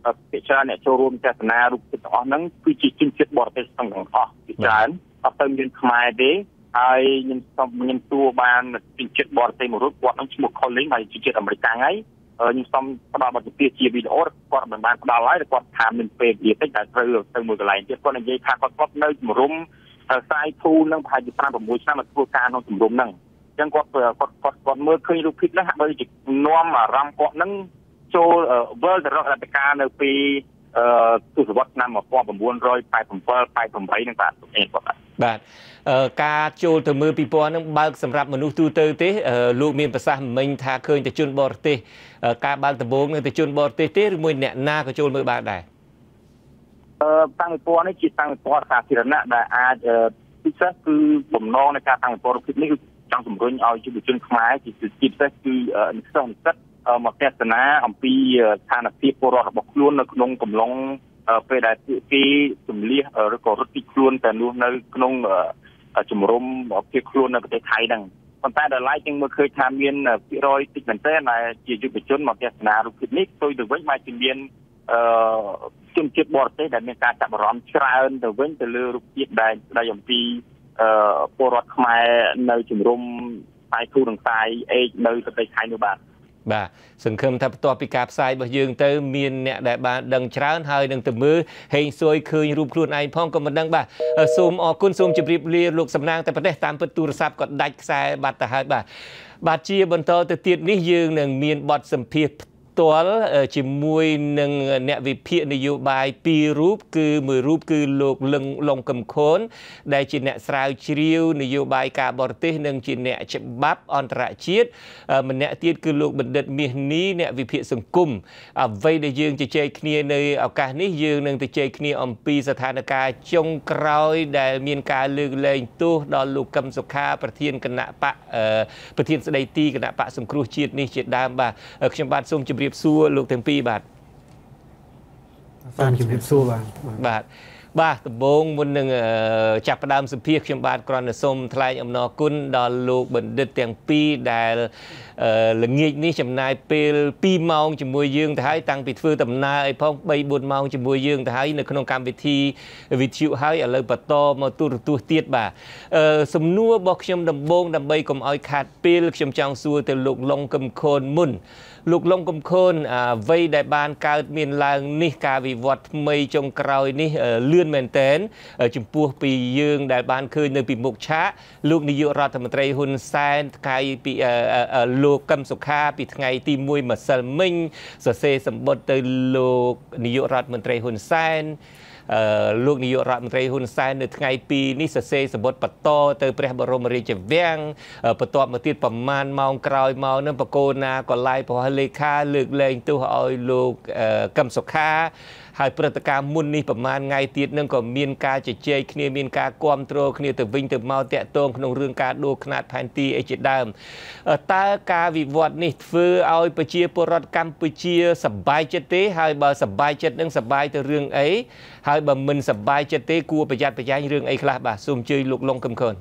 ពិចារណាអ្នកចូលរួមទស្សនារូបភាពទាំងអស់ហ្នឹងគឺជាជនជាតិបរទេសទាំងអស់ពិចារណាអត់ទៅមានខ្មែរទេហើយខ្ញុំសូមខ្ញុំទួបានជនជាតិបរទេសមួយរូបគាត់នឹងឈ្មោះ Colin ហើយជាជាតិអាមេរិកហ្នឹងហើយខ្ញុំសូមផ្ដល់បទពិសោធន៍ជាវីដេអូគាត់មិនបានផ្ដល់ហើយគាត់ថាមានពេលវេលាតិចតែត្រូវទៅមួយកន្លែងទៀតគាត់និយាយថាគាត់គាត់នៅជំរំខ្សែធូលនឹងប្រហែលជាfive sixឆ្នាំមកធ្វើការក្នុងជំរំហ្នឹងអញ្ចឹងគាត់គាត់គាត់គាត់មើលឃើញរូបភាពហ្នឹងហាក់បីជានាំអារម្មណ៍គាត់ហ្នឹងចូលវិលទៅរករដ្ឋការនៅពីទសវត្សរ៍ឆ្នាំnineteen eighty-seven eighty-eightហ្នឹងបាទអីគាត់បាទការចូលទៅមើលពិព័រណ៍ហ្នឹងបើកសម្រាប់មនុស្សទូទៅទេលោកមានប្រសាសន៍មិញថាឃើញតែជនបរទេសការបើកដំបូងនឹងតែជនបរទេសទេឬមួយអ្នកណាក៏ចូលមើលបានដែរអឺតាំងពិព័រណ៍នេះជាតាំងពិព័រណ៍សាធារណៈដែលអាចពិសេសគឺបំណងនៃការតាំងពិព័រណ៍រូបភាពនេះគឺចង់ជំរុញឲ្យយុវជនខ្មែរជាពិសេសគឺនិស្សិតនិស្សិតមកទស្សនាអំពីស្ថានភាពពលរដ្ឋរបស់ខ្លួននៅក្នុងកំឡុងពេលដែលគេទម្លាសឬក៏រត់ពីខ្លួនតែនោះនៅក្នុងជំរំភៀសខ្លួននៅប្រទេសថៃហ្នឹងប៉ុន្តែដល់ឡែកយើងមើលឃើញថាមានភាគរយតិចមែនទែនដែលជាយុវជនមកទស្សនារូបភាពនេះផ្ទុយទៅវិញបែរជាមានអឺជនជាតិបរទេសដែលមានការចាប់អារម្មណ៍ច្រើនទៅវិញទៅលើរូបភាពដែលស្ដីអំពីអឺពលរដ្ឋខ្មែរនៅជំរំខ្សែធូរនិងខ្សែអេកនៅប្រទេសថៃនោះបាទបាទសង្ឃឹមថាបន្ទាប់ពីការផ្សាយរបស់យើងទៅមានអ្នកដែលបានដឹងច្រើនហើយនឹងទៅមើលហេងសួយឃើញរូបខ្លួនឯងផងក៏មិនដឹងបាទសូមអរគុណសូមជម្រាបលាលោកសំណាងតែប្រទេសតាមពិតទូរស័ព្ទក៏ដាច់ខ្សែបាត់ទៅហើយបាទបាទជាបន្តទៅទៀតនេះយើងនឹងមានបទសម្ភាសន៍ផ្ទាល់ជាមួយនឹងអ្នកវិភាគនយោបាយពីររូបគឺមួយរូបគឺលោកលឹងលងកំខូនដែលជាអ្នកស្រាវជ្រាวนយោបាយការបរទេសនិងជាអ្នកច្បាប់អន្តរជាតិម្នាក់ទៀតគឺលោកបណ្ឌិតមាសនីអ្នកវិភាគសង្គមអ្វីដែលយើងជជែកគ្នានៅឱកាសនេះយើងនឹងទៅជែកគ្នាអំពីស្ថានភាពចុងក្រោយដែលមានការលើកលែងទោសដល់លោកកឹមសុខាប្រធានគណៈបកប្រធានស្ដីទីគណៈបកសង្គ្រោះជាតិនេះជាដើមបាទខ្ញុំបាទសូមជម្រាបសួរលោកទាំងពីរបាទសូមជម្រាបសួរបាទបាទបាទដំបូងមុននឹងចាប់ផ្ដើមសម្ភាសខ្ញុំបាទគ្រាន់តែសូមថ្លែងអំណរគុណដល់លោកបណ្ឌិតទាំងពីរដែលល្ងាចនេះចំណាយពេលtwoម៉ោងជាមួយយើងទៅហើយតាំងពីធ្វើដំណើរអីផងthree fourម៉ោងជាមួយយើងទៅហើយនៅក្នុងកម្មវិធីវិទ្យុហើយឥឡូវបន្តមកទូរទស្សន៍ទៀតបាទសំណួររបស់ខ្ញុំដំបូងដើម្បីកុំឲ្យខាតពេលខ្ញុំចង់សួរទៅលោកលងកឹមខូនមុនលោកលងកំខូនអ្វីដែលបានកើតមានឡើងនេះការវិវត្តថ្មីចុងក្រោយនេះលឿនមែនទែនចំពោះពីយើងដែលបានឃើញនៅពីមុខឆាកលោកនាយករដ្ឋមន្ត្រីហ៊ុនសែនថ្ងៃពីលោកកឹមសុខាពីថ្ងៃទីoneម្សិលមិញសរសេរសម្បត្តិទៅលោកនាយករដ្ឋមន្ត្រីហ៊ុនសែនលោកនាយករដ្ឋមន្ត្រីហ៊ុនសែននៅថ្ងៃពីរនេះសរសេរសម្បត្តិបន្តទៅព្រះបរមរាជវាំងបន្ទាប់មកទៀតប្រមាណម៉ោងក្រោយមកនឹងបកគោណាក៏ឡាយប្រហែលលេខាលើកលែងទោសឲ្យលោកកឹមសុខាហើយព្រឹត្តិការណ៍មុននេះប្រមាណថ្ងៃទៀតនឹងក៏មានការជជែកគ្នាមានការគាំទ្រគ្នាទៅវិញទៅមកតាក់ទងក្នុងរឿងការដូរខ្នាតផែនទីអីជាដើមតើការវិវត្តនេះធ្វើឲ្យប្រជាពលរដ្ឋកម្ពុជាសប្បាយចិត្តទេហើយបើសប្បាយចិត្តនឹងសប្បាយទៅរឿងអីហើយបើមិនសប្បាយចិត្តទេគួរប្រយ័ត្នប្រយែងរឿងអីខ្លះបាទសូមអញ្ជើញលោកលងកឹមខូន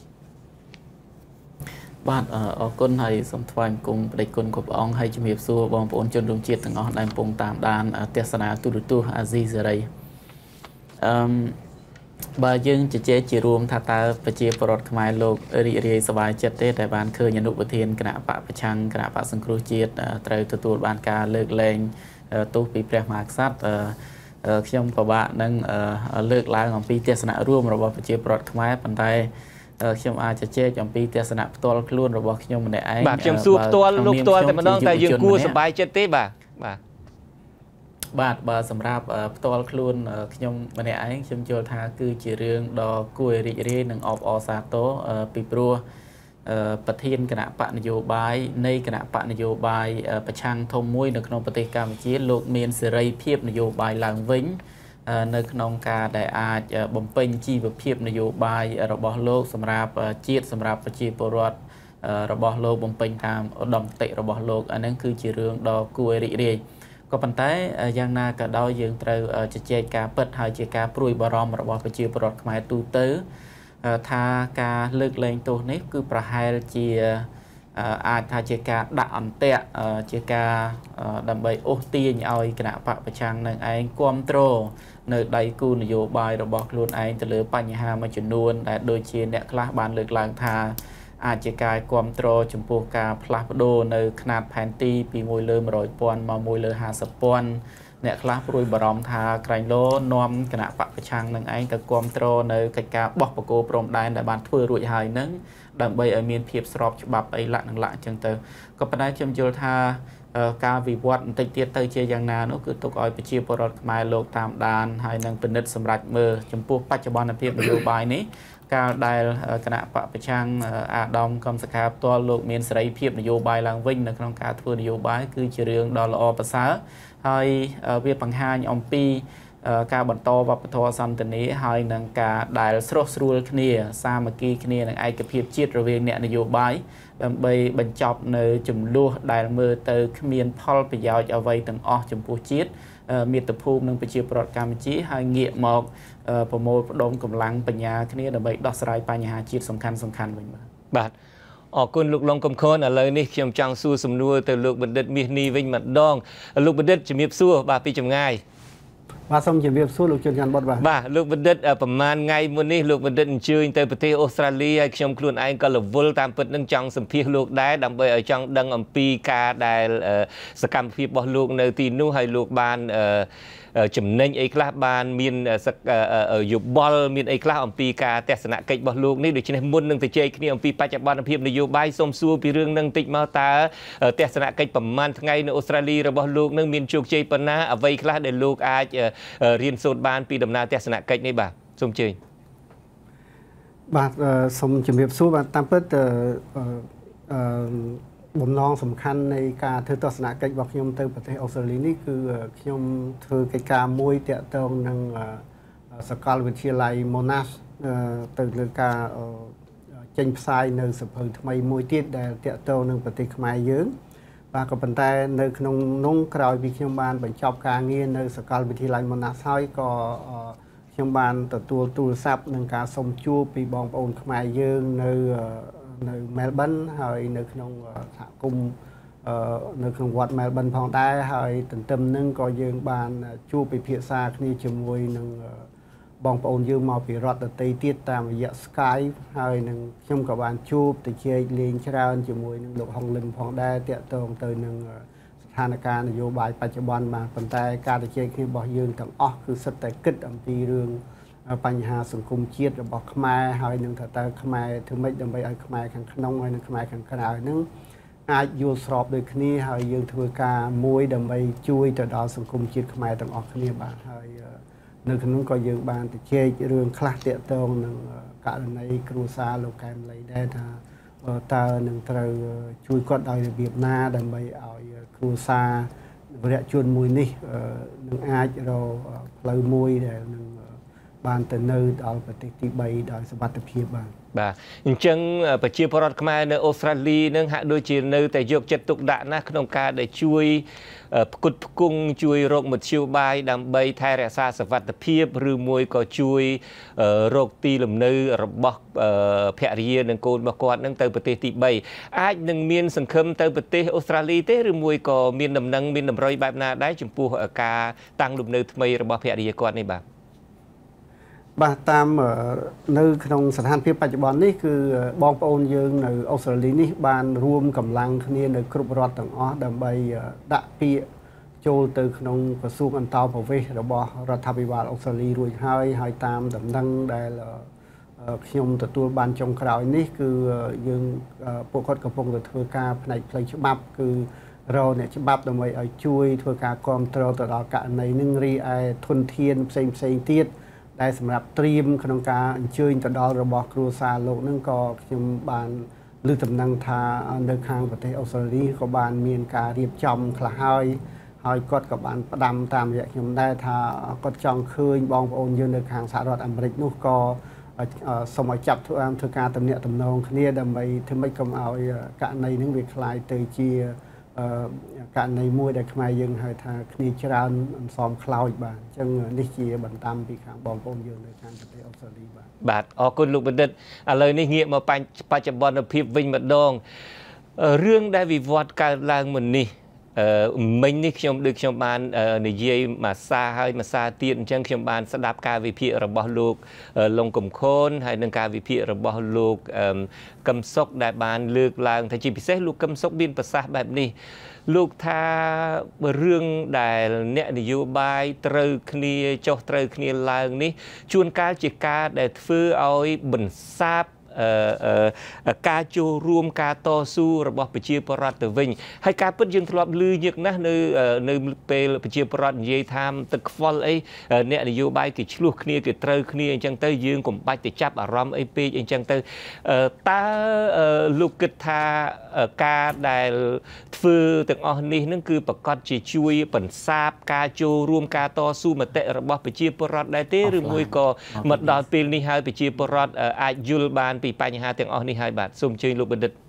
បាទអរគុណហើយសូមថ្វាយបង្គំព្រះដេចគុណគ្រប់ព្រះអង្គហើយជំរាបសួរបងប្អូនជនរួមជាតិទាំងអស់ដែលកំពុងតាមដានទស្សនាទូរទស្សន៍អាស៊ីសេរីអឺបើយើងជជែកជារួមថាតើប្រជាពលរដ្ឋខ្មែរលោករីករាយសប្បាយចិត្តទេដែលបានឃើញអនុប្រធានគណៈបកប្រឆាំងគណៈបកសង្គ្រោះជាតិត្រូវទទួលបានការលើកលែងទោសពីព្រះមហាក្សត្រខ្ញុំពិបាកនឹងលើកឡើងអំពីទស្សនៈរួមរបស់ប្រជាពលរដ្ឋខ្មែរប៉ុន្តែខ្ញុំអាចជជែកអំពីទស្សនៈផ្ទាល់ខ្លួនរបស់ខ្ញុំម្នាក់ឯងបាទខ្ញុំសួរផ្ទាល់លោកផ្ទាល់តែម្ដងតែយើងគួរសប្បាយចិត្តទេបាទបាទបាទបើសម្រាប់ផ្ទាល់ខ្លួនខ្ញុំម្នាក់ឯងខ្ញុំយល់ថាគឺជារឿងដ៏គួររីករាយនិងអបអរសាទរពីព្រោះប្រធានគណៈបកនយោបាយនៃគណៈបកនយោបាយប្រឆាំងធំមួយនៅក្នុងប្រទេសកម្ពុជាលោកមានសេរីភាពនយោបាយឡើងវិញនៅក្នុងការដែលអាចបំពេញជីវភាពនយោបាយរបស់លោកសម្រាប់ជាតិសម្រាប់ប្រជាពលរដ្ឋរបស់លោកបំពេញតាមឧត្តមគតិរបស់លោកអានឹងគឺជារឿងដ៏គួររីករាយក៏ប៉ុន្តែយ៉ាងណាក៏ដោយយើងត្រូវជជែកការពិតហើយជាការព្រួយបារម្ភរបស់ប្រជាពលរដ្ឋខ្មែរទូទៅថាការលើកលែងទោសនេះគឺប្រហែលជាអាចថាជាការដាក់អន្ទាក់ជាការដើម្បីអូសទាញឲ្យគណៈបកប្រឆាំងនឹងឯងគ្រប់គ្រងនៅដៃគូនយោបាយរបស់ខ្លួនឯងទៅលើបញ្ហាមួយចំនួនដែលដូចជាអ្នកខ្លះបានលើកឡើងថាអាចជាការគ្រប់គ្រងចំពោះការផ្លាស់ប្ដូរនៅຂະຫນាតផែនទីពីមួយលើមួយរយពាន់មកមួយលើห้าสิบពាន់អ្នកខ្លះព្រួយបារម្ភថាក្រែងលោនាំគណៈបកប្រឆាំងនឹងឯងទៅគ្រប់គ្រងនៅកិច្ចការបោះបកគោព្រំដែនដែលបានធ្វើរួចហើយនឹងដើម្បីឲ្យមានភាពស្របច្បាប់អីលក្ខណៈអញ្ចឹងទៅក៏ប៉ុន្តែខ្ញុំយល់ថាការវិវត្តបន្តិចទៀតទៅជាយ៉ាងណានោះគឺទុកឲ្យប្រជាពលរដ្ឋខ្មែរលោកតាមដានហើយនឹងពិនិត្យសម្រាប់មើលចំពោះបច្ចុប្បន្នភាពនយោបាយនេះកាលដែលគណៈបកប្រឆាំងអាដាមកំសខាផ្ទាល់លោកមានសេរីភាពនយោបាយឡើងវិញនៅក្នុងការធ្វើនយោបាយគឺជារឿងដ៏ល្អប្រសើរហើយវាបង្ហាញអំពីការបន្តវប្បធម៌សន្តិនិកហើយនឹងការដែលស្រស់ស្រួលគ្នាសាមគ្គីគ្នានឹងឯកភាពជាតិរវាងអ្នកនយោបាយដើម្បីបញ្ចប់នៅចំនួនដែលមើលទៅគ្មានផលប្រយោជន៍អ្វីទាំងអស់ចំពោះជាតិមាតុភូមិនិងប្រជាពលរដ្ឋកម្ពុជាហើយងាកមកប្រមូលផ្ដុំកម្លាំងបញ្ញាគ្នាដើម្បីដោះស្រាយបញ្ហាជាតិសំខាន់សំខាន់វិញបាទបាទអរគុណលោកឡុងកំខុនឥឡូវនេះខ្ញុំចង់សួរសំណួរទៅលោកបណ្ឌិតមាសនីវិញម្ដងលោកបណ្ឌិតជំរាបសួរបាទពីចម្ងាយបាទសូមជម្រាបសួរលោកជនច័ន្ទបុតបាទបាទលោកបណ្ឌិតប្រហែលថ្ងៃមុននេះលោកបណ្ឌិតអញ្ជើញទៅប្រទេសអូស្ត្រាលីហើយខ្ញុំខ្លួនឯងក៏រវល់តាមពិតនឹងចង់សម្ភាសលោកដែរដើម្បីឲ្យចង់ដឹងអំពីការដែលសកម្មភាពរបស់លោកនៅទីនោះហើយលោកបានចំណេញអីខ្លះបានមានយោបល់មានអីខ្លះអំពីការទស្សនកិច្ចរបស់លោកនេះដូច្នេះមុននឹងទៅជែកគ្នាអំពីបច្ចុប្បន្នភាពនយោបាយសូមសួរពីរឿងនឹងតិចមកតើទស្សនកិច្ចប្រហែលថ្ងៃនៅអូស្ត្រាលីរបស់លោកនឹងមានជោគជ័យប៉ុណ្ណាអ្វីខ្លះដែលលោកអាចរៀនសូត្របានពីដំណើរទស្សនកិច្ចនេះបាទសូមអញ្ជើញបាទសូមជម្រាបសួរបាទតាមពិតអឺបំណងសំខាន់នៃការធ្វើទស្សនកិច្ចរបស់ខ្ញុំទៅប្រទេសអូស្ត្រាលីនេះគឺខ្ញុំធ្វើកិច្ចការមួយទាក់ទងនឹងសាកលវិទ្យាល័យ Monash ទៅលើការចេញផ្សាយនៅសៀវភៅថ្មីមួយទៀតដែលទាក់ទងនឹងប្រទេសខ្មែរយើងបាទក៏ប៉ុន្តែនៅក្នុងនោះក្រោយពីខ្ញុំបានបញ្ចប់ការងារនៅសាកលវិទ្យាល័យ Monash ហើយក៏ខ្ញុំបានទទួលទូរស័ព្ទនឹងការសុំជួបពីបងប្អូនខ្មែរយើងនៅនៅ Melbourne ហើយនៅក្នុងសហគមន៍នៅក្នុងវត្ត Melbourne ផងដែរហើយទន្ទឹមនឹងក៏យើងបានជួបពិភាក្សាគ្នាជាមួយនឹងបងប្អូនយើងមកពីរដ្ឋដទៃទៀតតាមរយៈ Skype ហើយនឹងខ្ញុំក៏បានជួបទៅជែកលេងច្រើនជាមួយនឹងលោកហុងលឹមផងដែរតាក់ទងទៅនឹងស្ថានភាពនយោបាយបច្ចុប្បន្នបាទប៉ុន្តែការទៅជែកគ្នារបស់យើងទាំងអស់គឺសិតតែគិតអំពីរឿងបញ្ហាសង្គមជាតិរបស់ខ្មែរហើយនឹងថាតើខ្មែរធ្វើម៉េចដើម្បីឲ្យខ្មែរខាងក្នុងហើយនិងខ្មែរខាងក្រៅហ្នឹងអាចយល់ស្របដូចគ្នាហើយយើងធ្វើការមួយដើម្បីជួយទៅដល់សង្គមជាតិខ្មែរទាំងអស់គ្នាបាទហើយនៅក្នុងក៏យើងបានទៅជែករឿងខ្លះតាក់ទងនឹងករណីគ្រួសារលោកកែមលីដែរថាតើនឹងត្រូវជួយគាត់ដោយរបៀបណាដើម្បីឲ្យគ្រួសារវរៈជនមួយនេះនឹងអាចរកផ្លូវមួយដែលនឹងបានទៅនៅដល់ប្រទេសទីបីដោយសុវត្ថិភាពបាទបាទអញ្ចឹងប្រជាពលរដ្ឋខ្មែរនៅអូស្ត្រាលីនឹងហាក់ដូចជានៅតែយកចិត្តទុកដាក់ណាស់ក្នុងការដែលជួយផ្គត់ផ្គង់ជួយរកមធ្យោបាយដើម្បីថែរក្សាសុវត្ថិភាពឬមួយក៏ជួយរកទីលំនៅរបស់ភរិយានិងកូនរបស់គាត់នឹងទៅប្រទេសទីបីអាចនឹងមានសង្ឃឹមទៅប្រទេសអូស្ត្រាលីទេឬមួយក៏មានដំណឹងមានតម្រុយបែបណាដែរចំពោះការតាំងលំនៅថ្មីរបស់ភរិយាគាត់នេះបាទបាទតាមនៅក្នុងស្ថានភាពបច្ចុប្បន្ននេះគឺបងប្អូនយើងនៅអូស្ត្រាលីនេះបានរួមកម្លាំងគ្នានៅគ្រប់រដ្ឋទាំងអស់ដើម្បីដាក់ពាក្យចូលទៅក្នុងក្រសួងអន្តរប្រវេសន៍របស់រដ្ឋាភិបាលអូស្ត្រាលីរួចហើយហើយតាមដំណឹងដែលខ្ញុំទទួលបានចុងក្រោយនេះគឺយើងពួកគាត់កំពុងតែធ្វើការផ្នែកផ្លូវច្បាប់គឺរកអ្នកច្បាប់ដើម្បីឲ្យជួយធ្វើការគ្រប់គ្រងទៅដល់ករណីនឹងរីឯធនធានផ្សេងផ្សេងទៀតដែលសម្រាប់ត្រៀមក្នុងការអញ្ជើញទៅដល់របស់គ្រួសារលោកនឹងក៏ខ្ញុំបានលើកដំណឹងថានៅខាងប្រទេសអូស្ត្រាលីក៏បានមានការរៀបចំខ្លះហើយហើយគាត់ក៏បានផ្ដាំតាមរយៈខ្ញុំដែរថាគាត់ចង់ឃើញបងប្អូនយើងនៅខាងសហរដ្ឋអាមេរិកនោះក៏សូមឲ្យចាប់ធ្វើធ្វើការទំនាក់ទំនងគ្នាដើម្បីធ្វើម៉េចកុំឲ្យករណីនឹងវាคล้ายទៅជាករណីមួយដែលខ្មែរយើងហៅថាគ្នាច្រើនអន្សមខ្លោចបាទអញ្ចឹងនេះជាបន្តពីខាងបងប្អូនយើងនៅខាងប្រទេសអូស្ត្រាលីបាទបាទអរគុណលោកបណ្ឌិតឥឡូវនេះងាកមកបច្ចុប្បន្នភាពវិញម្ដងរឿងដែលវិវត្តកើតឡើងមុននេះមិញនេះខ្ញុំដូចខ្ញុំបាននិយាយមួយសារហើយមួយសារទៀតអញ្ចឹងខ្ញុំបានស្ដាប់ការវិភាគរបស់លោកលងកំខូនហើយនឹងការវិភាគរបស់លោកកឹមសុខដែលបានលើកឡើងថាជាពិសេសលោកកឹមសុខមានប្រសាសន៍បែបនេះលោកថារឿងដែលអ្នកនយោបាយត្រូវគ្នាចុះត្រូវគ្នាឡើងនេះជួនកាលជាការដែលធ្វើឲ្យបន្សាបការចូលរួមការតស៊ូរបស់ប្រជាពលរដ្ឋទៅវិញហើយការពិតយើងធ្លាប់ឮញឹកណាស់នៅនៅពេលប្រជាពលរដ្ឋនិយាយថាទឹកខ្វល់អីអ្នកនយោបាយគេឆ្លោះគ្នាគេត្រូវគ្នាអញ្ចឹងទៅយើងកុំបាច់ទៅចាប់អារម្មណ៍អីពេកអញ្ចឹងទៅតើលោកគិតថាការដែលធ្វើទាំងអស់នេះនឹងគឺប្រកាសជាជួយបន្សាបការចូលរួមការតស៊ូមតិរបស់ប្រជាពលរដ្ឋដែរទេឬមួយក៏មកដល់ពេលនេះហើយប្រជាពលរដ្ឋអាចយល់បានពីបញ្ហាទាំងអស់នេះហើយបាទសូមអញ្ជើញលោកបណ្ឌិត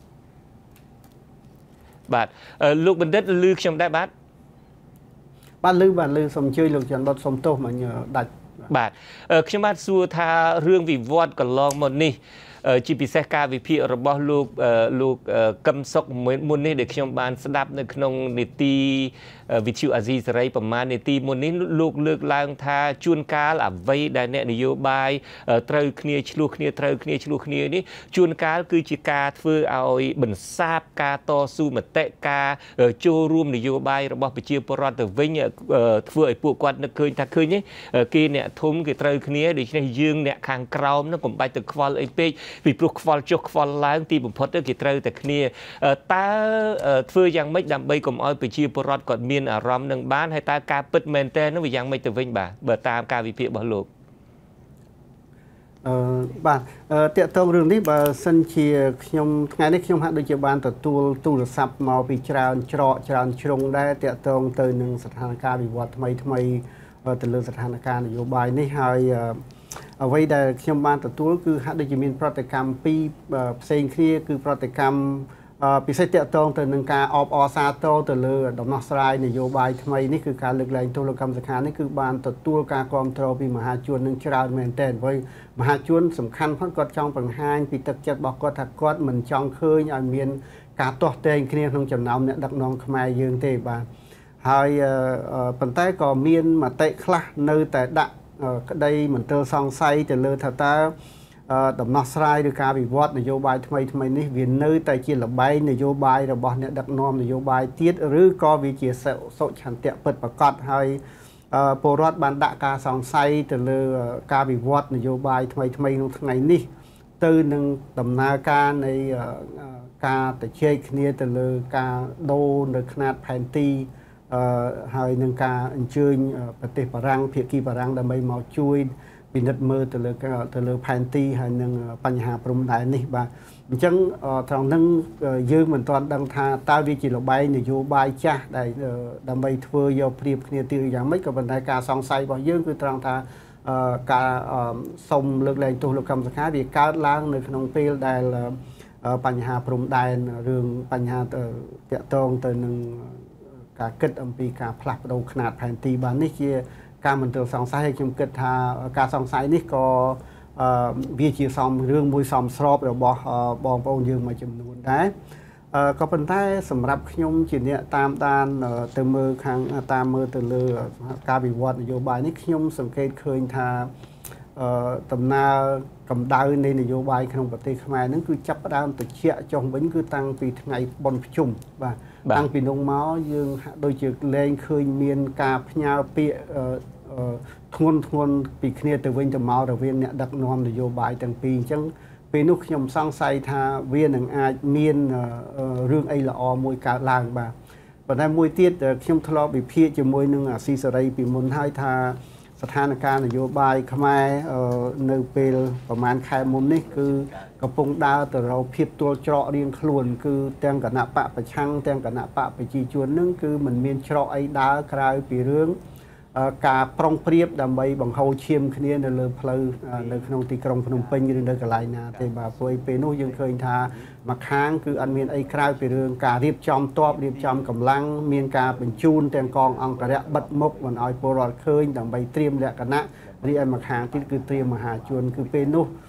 បាទលោកបណ្ឌិតឮខ្ញុំដែរបាទបាទឮបាទឮសូមអញ្ជើញលោកច័ន្ទបុតសូមទោសមិញដាច់បាទខ្ញុំបាទសួរថារឿងវិវត្តកន្លងមកនេះជាពិសេសការវិភាគរបស់លោកលោកកឹមសុខមុននេះដែលខ្ញុំបានស្ដាប់នៅក្នុងនីតិវិទ្យុអាស៊ីសេរីប្រមាណនីតិមុននេះលោកលើកឡើងថាជួនកាលអ្វីដែលអ្នកនយោបាយត្រូវគ្នាឆ្លោះគ្នាត្រូវគ្នាឆ្លោះគ្នានេះជួនកាលគឺជាការធ្វើឲ្យបន្សាបការតស៊ូមតិការចូលរួមនយោបាយរបស់ប្រជាពលរដ្ឋទៅវិញធ្វើឲ្យពួកគាត់នឹកឃើញថាឃើញនេះគេអ្នកធំគេត្រូវគ្នាដូច្នេះយើងអ្នកខាងក្រោមនឹងកុំបាច់ទៅខ្វល់អីពេកពីព្រោះខ្វល់ចុះខ្វល់ឡើងទីបំផុតទៅគេត្រូវតែគ្នាតើធ្វើយ៉ាងម៉េចដើម្បីកុំឲ្យប្រជាពលរដ្ឋគាត់មានអារម្មណ៍នឹងបានហើយតើការពិតមែនតើនោះវាយ៉ាងម៉េចទៅវិញបាទបើតាមការវិភាគរបស់លោកអឺបាទតកតងរឿងនេះបើសិនជាខ្ញុំថ្ងៃនេះខ្ញុំហាក់ដូចជាបានទទួលទូរស័ព្ទមកពីច្រើនច្រកច្រើនជ្រុងដែរតកតងទៅនឹងស្ថានភាពវិវត្តថ្មីថ្មីទៅលើស្ថានភាពនយោបាយនេះហើយអ្វីដែលខ្ញុំបានទទួលគឺហាក់ដូចជាមានប្រតិកម្មពីរផ្សេងគ្នាគឺប្រតិកម្មពិសេសតកតងទៅនឹងការអបអរសាទរទៅលើដំណោះស្រាយនយោបាយថ្មីនេះគឺការលើកឡើងទោសលោកកម្មសខានេះគឺបានទទួលការគាំទ្រពីមហាជននឹងច្រើនមែនទែនព្រោះមហាជនសំខាន់ផងគាត់ចង់បង្ហាញពីទឹកចិត្តរបស់គាត់ថាគាត់មិនចង់ឃើញឲ្យមានការទាស់ទែងគ្នាក្នុងចំណោមអ្នកដឹកនាំខ្មែរយើងទេបាទហើយប៉ុន្តែក៏មានមតិខ្លះនៅតែដាក់ក្តីមន្ទិលសង្ស័យទៅលើថាតើដំណោះស្រាយឬការវិវត្តនយោបាយថ្មីថ្មីនេះវានៅតែជាលបែងនយោបាយរបស់អ្នកដឹកនាំនយោបាយទៀតឬក៏វាជាសុឆន្ទៈពិតប្រាកដហើយពលរដ្ឋបានដាក់ការសង្ស័យទៅលើការវិវត្តនយោបាយថ្មីថ្មីក្នុងថ្ងៃនេះទៅនឹងដំណើរការនៃការតជែកគ្នាទៅលើការដូរនៅຂະຫນາດផែនទីហើយនឹងការអញ្ជើញប្រទេសបារាំងភាគីបារាំងដើម្បីមកជួយពិនិត្យមើលទៅលើទៅលើផែនទីហើយនឹងបញ្ហាព្រំដែននេះបាទអញ្ចឹងត្រង់នឹងយើងមិនទាន់ដឹងថាតើវាជាលបែងនយោបាយចាស់ដែលដើម្បីធ្វើយកព្រៀបគ្នាទីយ៉ាងម៉េចក៏ប៉ុន្តែការសង្ស័យរបស់យើងគឺត្រង់ថាការសុំលើកលែងទោសលោកកម្មសខាវាកើតឡើងនៅក្នុងពេលដែលបញ្ហាព្រំដែនរឿងបញ្ហាតាក់ទងទៅនឹងការគិតអំពីការផ្លាស់ប្ដូរຂະຫນາດផែនទីបាននេះជាការមន្ទិលសង្ស័យហើយខ្ញុំគិតថាការសង្ស័យនេះក៏វាជាសំរឿងមួយសមស្របរបស់បងប្អូនយើងមួយចំនួនដែរក៏ប៉ុន្តែសម្រាប់ខ្ញុំជាអ្នកតាមដានទៅមើលខាងតាមមើលទៅលើការវិវត្តនយោបាយនេះខ្ញុំសង្កេតឃើញថាដំណើរកម្ដៅនៃនយោបាយក្នុងប្រទេសខ្មែរនឹងគឺចាប់ផ្ដើមត្រជាក់ចុះវិញគឺតាំងពីថ្ងៃបុណ្យភ្ជុំបាទតាំងពីនោះមកយើងហាក់ដូចជាលែងឃើញមានការផ្ញើពាក្យធ្ងន់ធ្ងរពីគ្នាទៅវិញទៅមករវាងអ្នកដឹកនាំនយោបាយទាំងពីរអញ្ចឹងពេលនោះខ្ញុំសង្ស័យថាវានឹងអាចមានរឿងអីល្អមួយកើតឡើងបាទប៉ុន្តែមួយទៀតខ្ញុំធ្លាប់វិភាគជាមួយនឹងអាស៊ីសេរីពីមុនហើយថាស្ថានភាពនយោបាយខ្មែរនៅពេលប្រហែលខែមុននេះគឺកំពុងដើរទៅរកភាពទល់ច្រករៀងខ្លួនគឺទាំងគណៈបកប្រឆាំងទាំងគណៈបកប្រជាជននឹងគឺមិនមានច្រកអីដើរក្រៅពីរឿងការប្រុងប្រៀបដើម្បីបង្ហូរឈាមគ្នានៅលើផ្លូវនៅក្នុងទីក្រុងភ្នំពេញឬនៅកន្លែងណាទេបាទព្រោះពេលនោះយើងឃើញថាមួយខាងគឺអត់មានអីក្រៅពីរឿងការរៀបចំទ័ពរៀបចំកម្លាំងមានការបញ្ជូនទាំងកងអង្គរៈបិទមុខមិនឲ្យពលរដ្ឋឃើញដើម្បីត្រៀមលក្ខណៈរីឯមួយខាងទៀតគឺត្រៀមមហាជនគឺពេលនោះ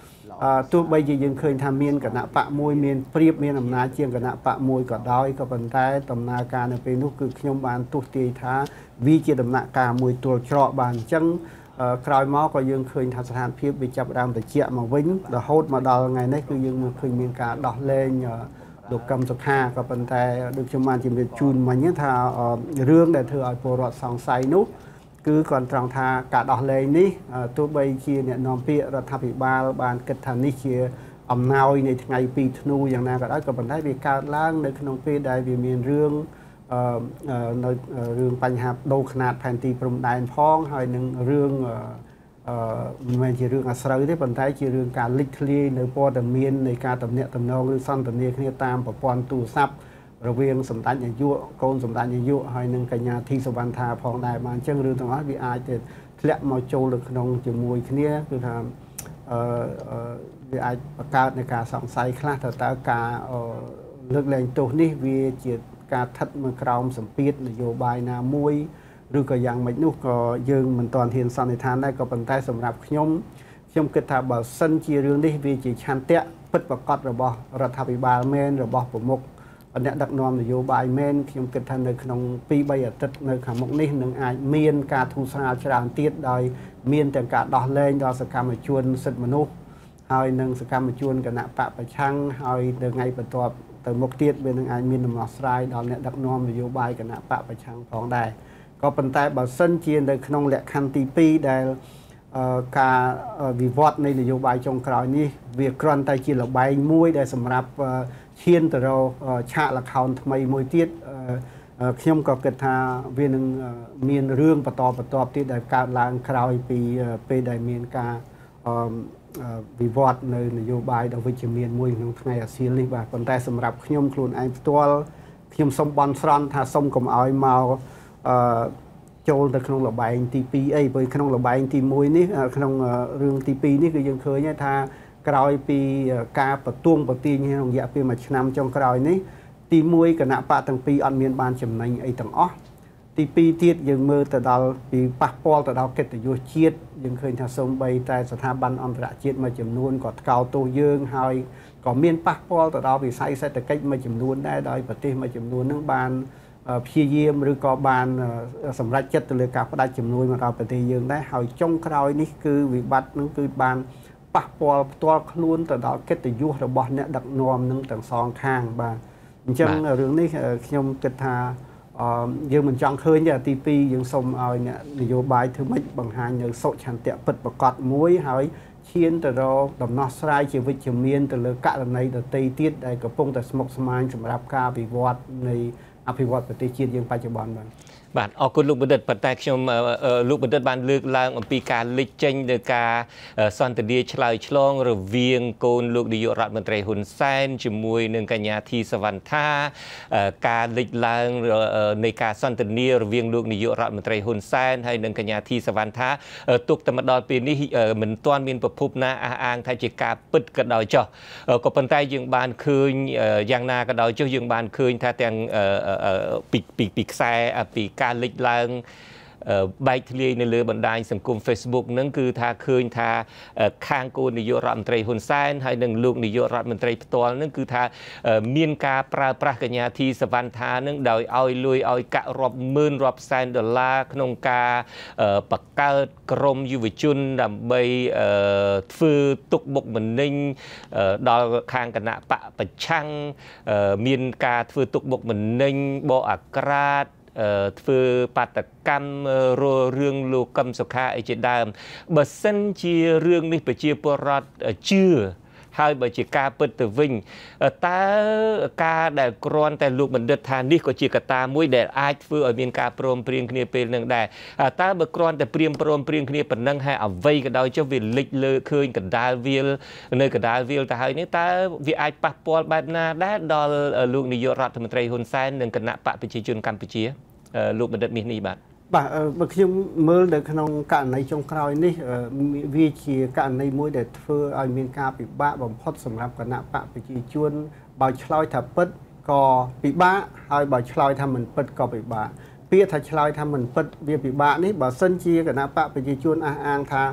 ទោះបីជាយើងឃើញថាមានគណៈបកមួយមានព្រៀបមានអំណាចជាងគណៈបកមួយក៏ដោយក៏ប៉ុន្តែដំណើរការនៅពេលនោះគឺខ្ញុំបានទស្សទាយថាវាជាដំណាក់កាលមួយទល់ច្រកបានអញ្ចឹងក្រោយមកក៏យើងឃើញថាស្ថានភាពវាចាប់ផ្ដើមត្រជាក់មកវិញរហូតមកដល់ថ្ងៃនេះគឺយើងមើលឃើញមានការដោះលែងលោកកឹមសុខាក៏ប៉ុន្តែដូចខ្ញុំបានជម្រាបជូនមិញថារឿងដែលធ្វើឲ្យពលរដ្ឋសង្ស័យនោះគឺគាត់ត្រង់ថាការដោះលែងនេះទោះបីជាអ្នកនាំពាក្យរដ្ឋាភិបាលបានគិតថានេះជាអំណោយនៃថ្ងៃពីរធ្នូយ៉ាងណាក៏ដោយក៏ប៉ុន្តែវាកើតឡើងនៅក្នុងពេលដែលវាមានរឿងនៅរឿងបញ្ហាដូរຂະຫນាតផែនទីព្រំដែនផងហើយនឹងរឿងអឺមិនមែនជារឿងអាស្រូវទេប៉ុន្តែជារឿងការលិចធ្លាយនៅព័ត៌មាននៃការតំណាក់តំណងឬសន្ទនាគ្នាតាមប្រព័ន្ធទូរស័ព្ទរវាងសម្ដេចនាយកកូនសម្ដេចនាយកហើយនឹងកញ្ញាធីសវណ្ណថាផងដែរបានអញ្ចឹងរឿងទាំងអស់វាអាចទៅធ្លាក់មកចូលនៅក្នុងជាមួយគ្នាគឺថាអឺវាអាចបង្កើតនៃការសង្ស័យខ្លះថាតើការលើកលែងទោសនេះវាជាការស្ថិតនៅក្រោមសម្ពាធនយោបាយណាមួយឬក៏យ៉ាងម៉េចនោះក៏យើងមិនទាន់ហ៊ានសន្និដ្ឋានដែរក៏ប៉ុន្តែសម្រាប់ខ្ញុំខ្ញុំគិតថាបើសិនជារឿងនេះវាជាឆន្ទៈពិតប្រាកដរបស់រដ្ឋាភិបាលមែនរបស់ប្រមុខអ្នកដឹកនាំនយោបាយមែនខ្ញុំគិតថានៅក្នុងពីរបីអាទិត្យនៅខាងមុខនេះនឹងអាចមានការធូរស្រាលច្រើនទៀតដោយមានទាំងការដោះលែងដល់សកម្មជនសិទ្ធិមនុស្សហើយនឹងសកម្មជនគណៈបកប្រឆាំងហើយនៅថ្ងៃបន្ទាប់ទៅមុខទៀតវានឹងអាចមានដំណោះស្រាយដល់អ្នកដឹកនាំនយោបាយគណៈបកប្រឆាំងផងដែរក៏ប៉ុន្តែបើសិនជានៅក្នុងលក្ខខណ្ឌទីពីរដែលការវិវត្តនៃនយោបាយចុងក្រោយនេះវាគ្រាន់តែជាលបែងមួយដែលសម្រាប់ឈានទៅរកឆាកល្ខោនថ្មីមួយទៀតខ្ញុំក៏គិតថាវានឹងមានរឿងបន្តបន្ទាប់ទៀតដែលកើតឡើងក្រោយពីពេលដែលមានការវិវត្តនៅនយោបាយដ៏វិជ្ជមានមួយក្នុងថ្ងៃអាស៊ាននេះបាទប៉ុន្តែសម្រាប់ខ្ញុំខ្លួនឯងផ្ទាល់ខ្ញុំសូមបន់ស្រន់ថាសូមកុំឲ្យមកអឺចូលទៅក្នុងលបែងទីពីរអីព្រោះក្នុងលបែងទីមួយនេះក្នុងរឿងទីពីរនេះគឺយើងឃើញថាក្រោយពីការបន្ទួងបន្ទាញក្នុងរយៈពេលមួយឆ្នាំចុងក្រោយនេះទីមួយគណៈបកទាំងពីរអត់មានបានចំណេញអីទាំងអស់ទីពីរទៀតយើងមើលទៅដល់ពីប៉ះពាល់ទៅដល់កិត្តិយសជាតិយើងឃើញថាសូម្បីតែស្ថាប័នអន្តរជាតិមួយចំនួនក៏ថ្កោលទោសយើងហើយក៏មានប៉ះពាល់ទៅដល់វិស័យសេដ្ឋកិច្ចមួយចំនួនដែរដោយប្រទេសមួយចំនួននឹងបានព្យាយាមឬក៏បានសម្រេចចិត្តទៅលើការផ្ដាច់ជំនួយមកដល់ប្រទេសយើងដែរហើយចុងក្រោយនេះគឺវិបត្តិនឹងគឺបានប៉ះពាល់ផ្ទាល់ខ្លួនទៅដល់កិត្តិយសរបស់អ្នកដឹកនាំនឹងទាំងសងខាងបាទអញ្ចឹងរឿងនេះខ្ញុំគិតថាយើងមិនចង់ឃើញទេទីពីរយើងសូមឲ្យអ្នកនយោបាយធ្វើម៉េចបង្ហាញនៅសុឆន្ទៈពិតប្រាកដមួយហើយឈានទៅរកដំណោះស្រាយជាវិជ្ជមានទៅលើករណីដទៃទៀតដែលកំពុងតែស្មុគស្មាញសម្រាប់ការវិវត្តនៃអភិវឌ្ឍប្រទេសជាតិយើងបច្ចុប្បន្នបាទបាទអរគុណលោកបណ្ឌិតប៉ុន្តែខ្ញុំលោកបណ្ឌិតបានលើកឡើងអំពីការលេចចេញនៃការសន្ទនាឆ្លើយឆ្លងរវាងកូនលោកនាយករដ្ឋមន្ត្រីហ៊ុនសែនជាមួយនឹងកញ្ញាធីសវណ្ណថាការលេចឡើងនៃការសន្ទនារវាងលោកនាយករដ្ឋមន្ត្រីហ៊ុនសែនហើយនិងកញ្ញាធីសវណ្ណថាទុកតែមកដល់ពេលនេះមិនទាន់មានប្រភពណាអះអាងថាជាការពិតក៏ដោយចុះក៏ប៉ុន្តែយើងបានឃើញយ៉ាងណាក៏ដោយចុះយើងបានឃើញថាទាំងពីពីពីខ្សែពីការលេចឡើងបែកធ្លាយនៅលើបណ្ដាញសង្គម Facebook ហ្នឹងគឺថាឃើញថាខាងគោលនាយករដ្ឋមន្ត្រីហ៊ុនសែនហើយនិងលោកនាយករដ្ឋមន្ត្រីផ្ទាល់ហ្នឹងគឺថាមានការប្រើប្រាស់កញ្ញាធីសវណ្ណថាហ្នឹងដោយឲ្យលុយឲ្យកាក់រាប់ម៉ឺនរាប់សែនដុល្លារក្នុងការបង្កើតក្រុមយុវជនដើម្បីធ្វើទុកបុកម្នេញដល់ខាងគណៈបកប្រឆាំងមានការធ្វើទុកបុកម្នេញបកអាក្រាតធ្វើបាតកម្មរឿងលោកកឹមសុខាអីជាដើមបើសិនជារឿងនេះប្រជាពលរដ្ឋជឿហើយបើជាការពិតទៅវិញតើការដែលគ្រាន់តែលោកបណ្ឌិតថានេះក៏ជាកត្តាមួយដែលអាចធ្វើឲ្យមានការព្រមព្រៀងគ្នាពេលនឹងដែរតើបើគ្រាន់តែព្រៀងព្រមព្រៀងគ្នាប៉ុណ្ណឹងហើយអ្វីក៏ដោយចុះវាលេចលើឃើញកណ្ដាលវាលនៅកណ្ដាលវាលទៅហើយនេះតើវាអាចប៉ះពាល់បែបណាដែរដល់លោកនាយករដ្ឋមន្ត្រីហ៊ុនសែននិងគណៈបកប្រជាជនកម្ពុជាលោកបណ្ឌិតមាសនេះបាទបាទបើខ្ញុំមើលនៅក្នុងករណីចុងក្រោយនេះវាជាករណីមួយដែលធ្វើឲ្យមានការពិបាកបំផុតសម្រាប់គណៈបកប្រជាជនបើឆ្លើយថាពិតក៏ពិបាកហើយបើឆ្លើយថាមិនពិតក៏ពិបាកពាក្យថាឆ្លើយថាមិនពិតវាពិបាកនេះបើសិនជាគណៈបកប្រជាជនអះអាងថា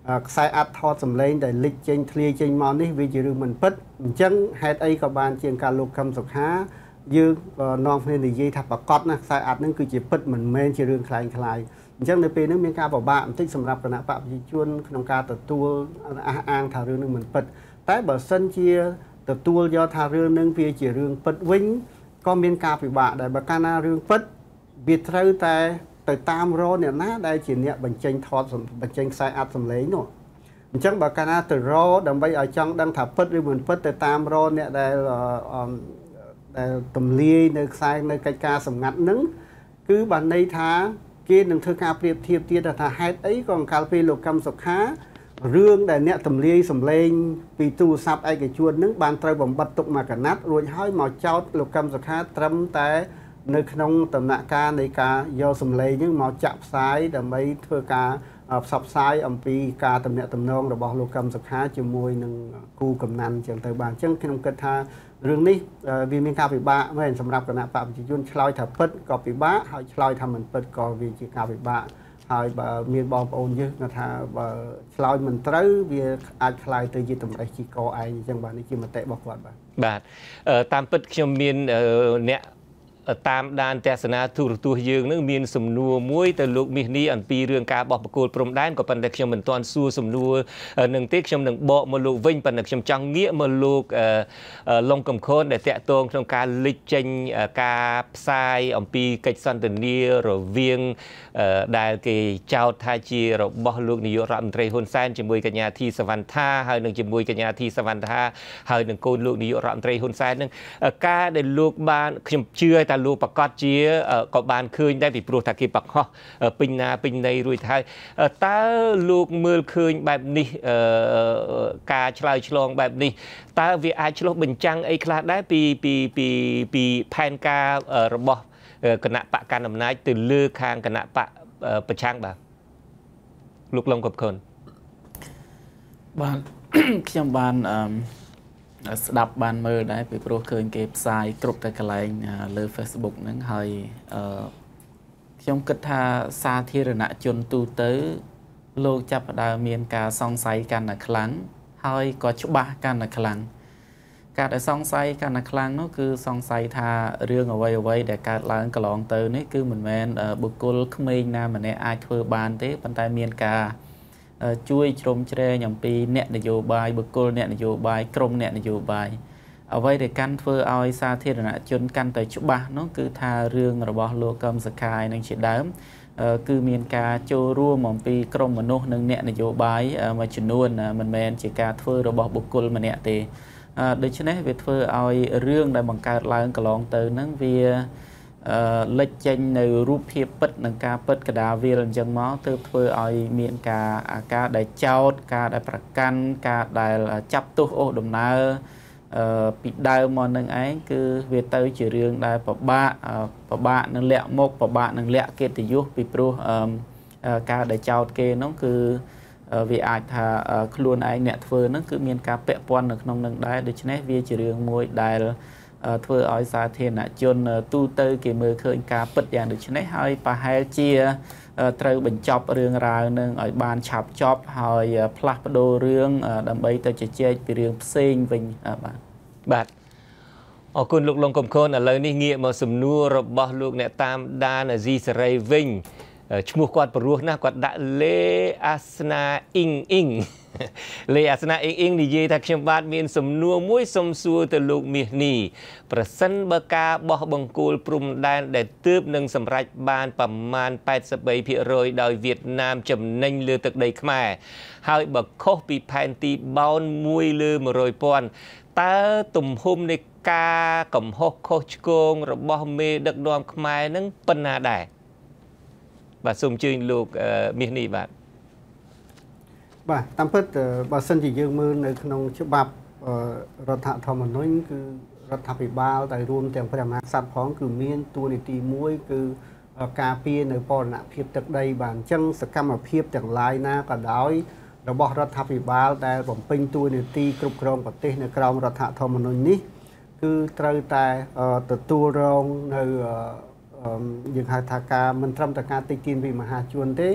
ខ្សែអាត់ថតសម្លេងដែលលិចចេញធ្លាយចេញមកនេះវាជារឿងមិនពិតអញ្ចឹងហេតុអីក៏បានជាងការលោកកឹមសុខាយើងនាំគ្នានិយាយថាប្រកាសណាខ្សែអាត់ហ្នឹងគឺជាពិតមិនមែនជារឿងคล้ายคล้ายអញ្ចឹងនៅពេលហ្នឹងមានការពិបាកបន្តិចសម្រាប់គណៈបកប្រជាជនក្នុងការទទួលអះអាងថារឿងហ្នឹងមិនពិតតែបើសិនជាទទួលយកថារឿងហ្នឹងវាជារឿងពិតវិញក៏មានការពិបាកដែរបើកាលណារឿងពិតវាត្រូវតែទៅតាមរអ្នកណាដែលជាអ្នកបញ្ចេញថតបញ្ចេញខ្សែអាត់សម្លេងនោះអញ្ចឹងបើកាលណាទៅរដើម្បីឲ្យចង់ដឹងថាពិតឬមិនពិតទៅតាមរអ្នកដែលដែលទម្លាយនៅខ្សែនៅកិច្ចការសម្ងាត់ហ្នឹងគឺបានន័យថាគេនឹងធ្វើការប្រៀបធៀបទៀតថាហេតុអីក៏អង្កលពេលលោកកឹមសុខារឿងដែលអ្នកទម្លាយសម្លេងពីទូរស័ព្ទឯកជនហ្នឹងបានត្រូវបំបត្តិទុកមកកណាត់រួចហើយមកចោទលោកកឹមសុខាត្រឹមតែនៅក្នុងដំណាក់កាលនៃការយកសម្លេងហ្នឹងមកចាក់ផ្សាយដើម្បីធ្វើការផ្សព្វផ្សាយអំពីការទំនាក់ទំនងរបស់លោកកឹមសុខាជាមួយនឹងគូកំណាន់ចឹងទៅបានអញ្ចឹងខ្ញុំគិតថារឿងនេះវាមានការពិបាកមែនសម្រាប់គណៈបកប្រជាជនឆ្លើយថាពិតក៏ពិបាកហើយឆ្លើយថាមិនពិតក៏វាជាការពិបាកហើយបើមានបងប្អូនយើងថាបើឆ្លើយមិនត្រូវវាអាចคล้ายទៅជាតម្រេះជីកឯងអញ្ចឹងបាទនេះជាមតិរបស់គាត់បាទបាទតាមពិតខ្ញុំមានអ្នកតាមដានទស្សនាទូរទស្សន៍យើងនឹងមានសំណួរមួយទៅលោកមាសនេះអំពីរឿងការបោះបកគោលព្រំដែនក៏ប៉ុន្តែខ្ញុំមិនទាន់សួរសំណួរនឹងទេខ្ញុំនឹងបកមកលោកវិញប៉ុន្តែខ្ញុំចង់ងាកមកលោកលងកំខូនដែលតាក់ទងក្នុងការលេចចេញការផ្សាយអំពីកិច្ចសន្ទនារវាងដែលគេចោទថាជារបស់លោកនាយករដ្ឋមន្ត្រីហ៊ុនសែនជាមួយកញ្ញាធីសវណ្ណថាហើយនឹងជាមួយកញ្ញាធីសវណ្ណថាហើយនឹងកូនលោកនាយករដ្ឋមន្ត្រីហ៊ុនសែននឹងការដែលលោកបានខ្ញុំជឿថាលោកប្រកាសជាក៏បានឃើញដែរពីព្រោះថាគេបង្ហោះពេញណាពេញណីរួចហើយតើលោកមើលឃើញបែបនេះការឆ្លើយឆ្លងបែបនេះតើវាអាចឆ្លុះបញ្ចាំងអីខ្លះដែរពីពីពីពីផែនការរបស់គណៈបកកណ្ដាលអំណាចទៅលើខាងគណៈបកប្រឆាំងបាទលោកលងកបខុនបាទខ្ញុំបានស្ដាប់បានមើលដែរពីព្រោះឃើញគេផ្សាយគ្រប់តែកន្លែងលើ Facebook ហ្នឹងហើយខ្ញុំគិតថាសាធារណជនទូទៅលោកចាប់ផ្ដើមមានការសង្ស័យកាន់តែខ្លាំងហើយក៏ច្បាស់កាន់តែខ្លាំងការដែលសង្ស័យកាន់តែខ្លាំងនោះគឺសង្ស័យថារឿងអ្វីអ្វីដែលកើតឡើងកន្លងទៅនេះគឺមិនមែនបុគ្គលក្មេងណាម្នាក់អាចធ្វើបានទេប៉ុន្តែមានការជួយជ្រោមជ្រែងអំពីអ្នកនយោបាយបុគ្គលអ្នកនយោបាយក្រុមអ្នកនយោបាយអ្វីដែលកាន់ធ្វើឲ្យសាធារណជនកាន់តែច្បាស់នោះគឺថារឿងរបស់លោកកឹមសុខានឹងជាដើមគឺមានការចូលរួមអំពីក្រុមមនុស្សនិងអ្នកនយោបាយមួយចំនួនមិនមែនជាការធ្វើរបស់បុគ្គលម្នាក់ទេដូច្នេះវាធ្វើឲ្យរឿងដែលបង្កើតឡើងកន្លងទៅហ្នឹងវាលេចចេញនៅរូបភាពពិតនិងការពិតកដាវាលអញ្ចឹងមកទើបធ្វើឲ្យមានការការដែលចោទការដែលប្រកាន់ការដែលចាប់ទោសអូសដំណើរពីដើមមកនឹងឯងគឺវាទៅជារឿងដែលពិបាកពិបាកនឹងលាក់មុខពិបាកនឹងលាក់កិត្តិយសពីព្រោះការដែលចោទគេនោះគឺវាអាចថាខ្លួនឯងអ្នកធ្វើហ្នឹងគឺមានការពាក់ព័ន្ធនៅក្នុងនឹងដែរដូច្នេះវាជារឿងមួយដែលធ្វើឲ្យសាធារណជនទូទៅគេមើលឃើញការពិតយ៉ាងដូចនេះហើយប្រហែលជាត្រូវបញ្ចប់រឿងរ៉ាវនឹងឲ្យបានឆាប់ចប់ហើយផ្លាស់ប្ដូររឿងដើម្បីទៅជជែកពីរឿងផ្សេងវិញបាទបាទអរគុណលោកលងកំខូនឥឡូវនេះងាកមកសំណួររបស់លោកអ្នកតាមដានអាស៊ីសេរីវិញឈ្មោះគាត់ព្រោះណាស់គាត់ដាក់លេអាសនាអ៊ីងអ៊ីងលេអាសនាអ៊ីងអ៊ីងនិយាយថាខ្ញុំបាទមានសំណួរមួយសុំសួរទៅលោកមាសនេះប្រសិនបើការបោះបង្គោលព្រំដែនដែលទើបនឹងសម្រេចបានប្រមាណแปดสิบสามភាគរយដោយវៀតណាមចំណេញលើទឹកដីខ្មែរហើយបើខុសពីផែនទីបោនមួយលើmột trămពាន់តើទំហំនៃការកំហុសខុសឆ្គងរបស់មេដឹកនាំខ្មែរនឹងប៉ុណ្ណាដែរបាទសូមអញ្ជើញលោកមាសនេះបាទបាទតាមពិតបើសិនជាយើងមើលនៅក្នុងច្បាប់រដ្ឋធម្មនុញ្ញគឺរដ្ឋាភិបាលដែលរួមទាំងព្រះមហាក្សត្រផងគឺមានតួនាទីមួយគឺការពារនៅបរណភាពទឹកដីបាទអញ្ចឹងសកម្មភាពទាំងឡាយណាក៏ដោយរបស់រដ្ឋាភិបាលដែលបំពេញតួនាទីគ្រប់គ្រងប្រទេសនៅក្រោមរដ្ឋធម្មនុញ្ញនេះគឺត្រូវតែទទួលរងនៅយើងហៅថាការមិនត្រឹមតែការតិចទៀនពីមហាជនទេ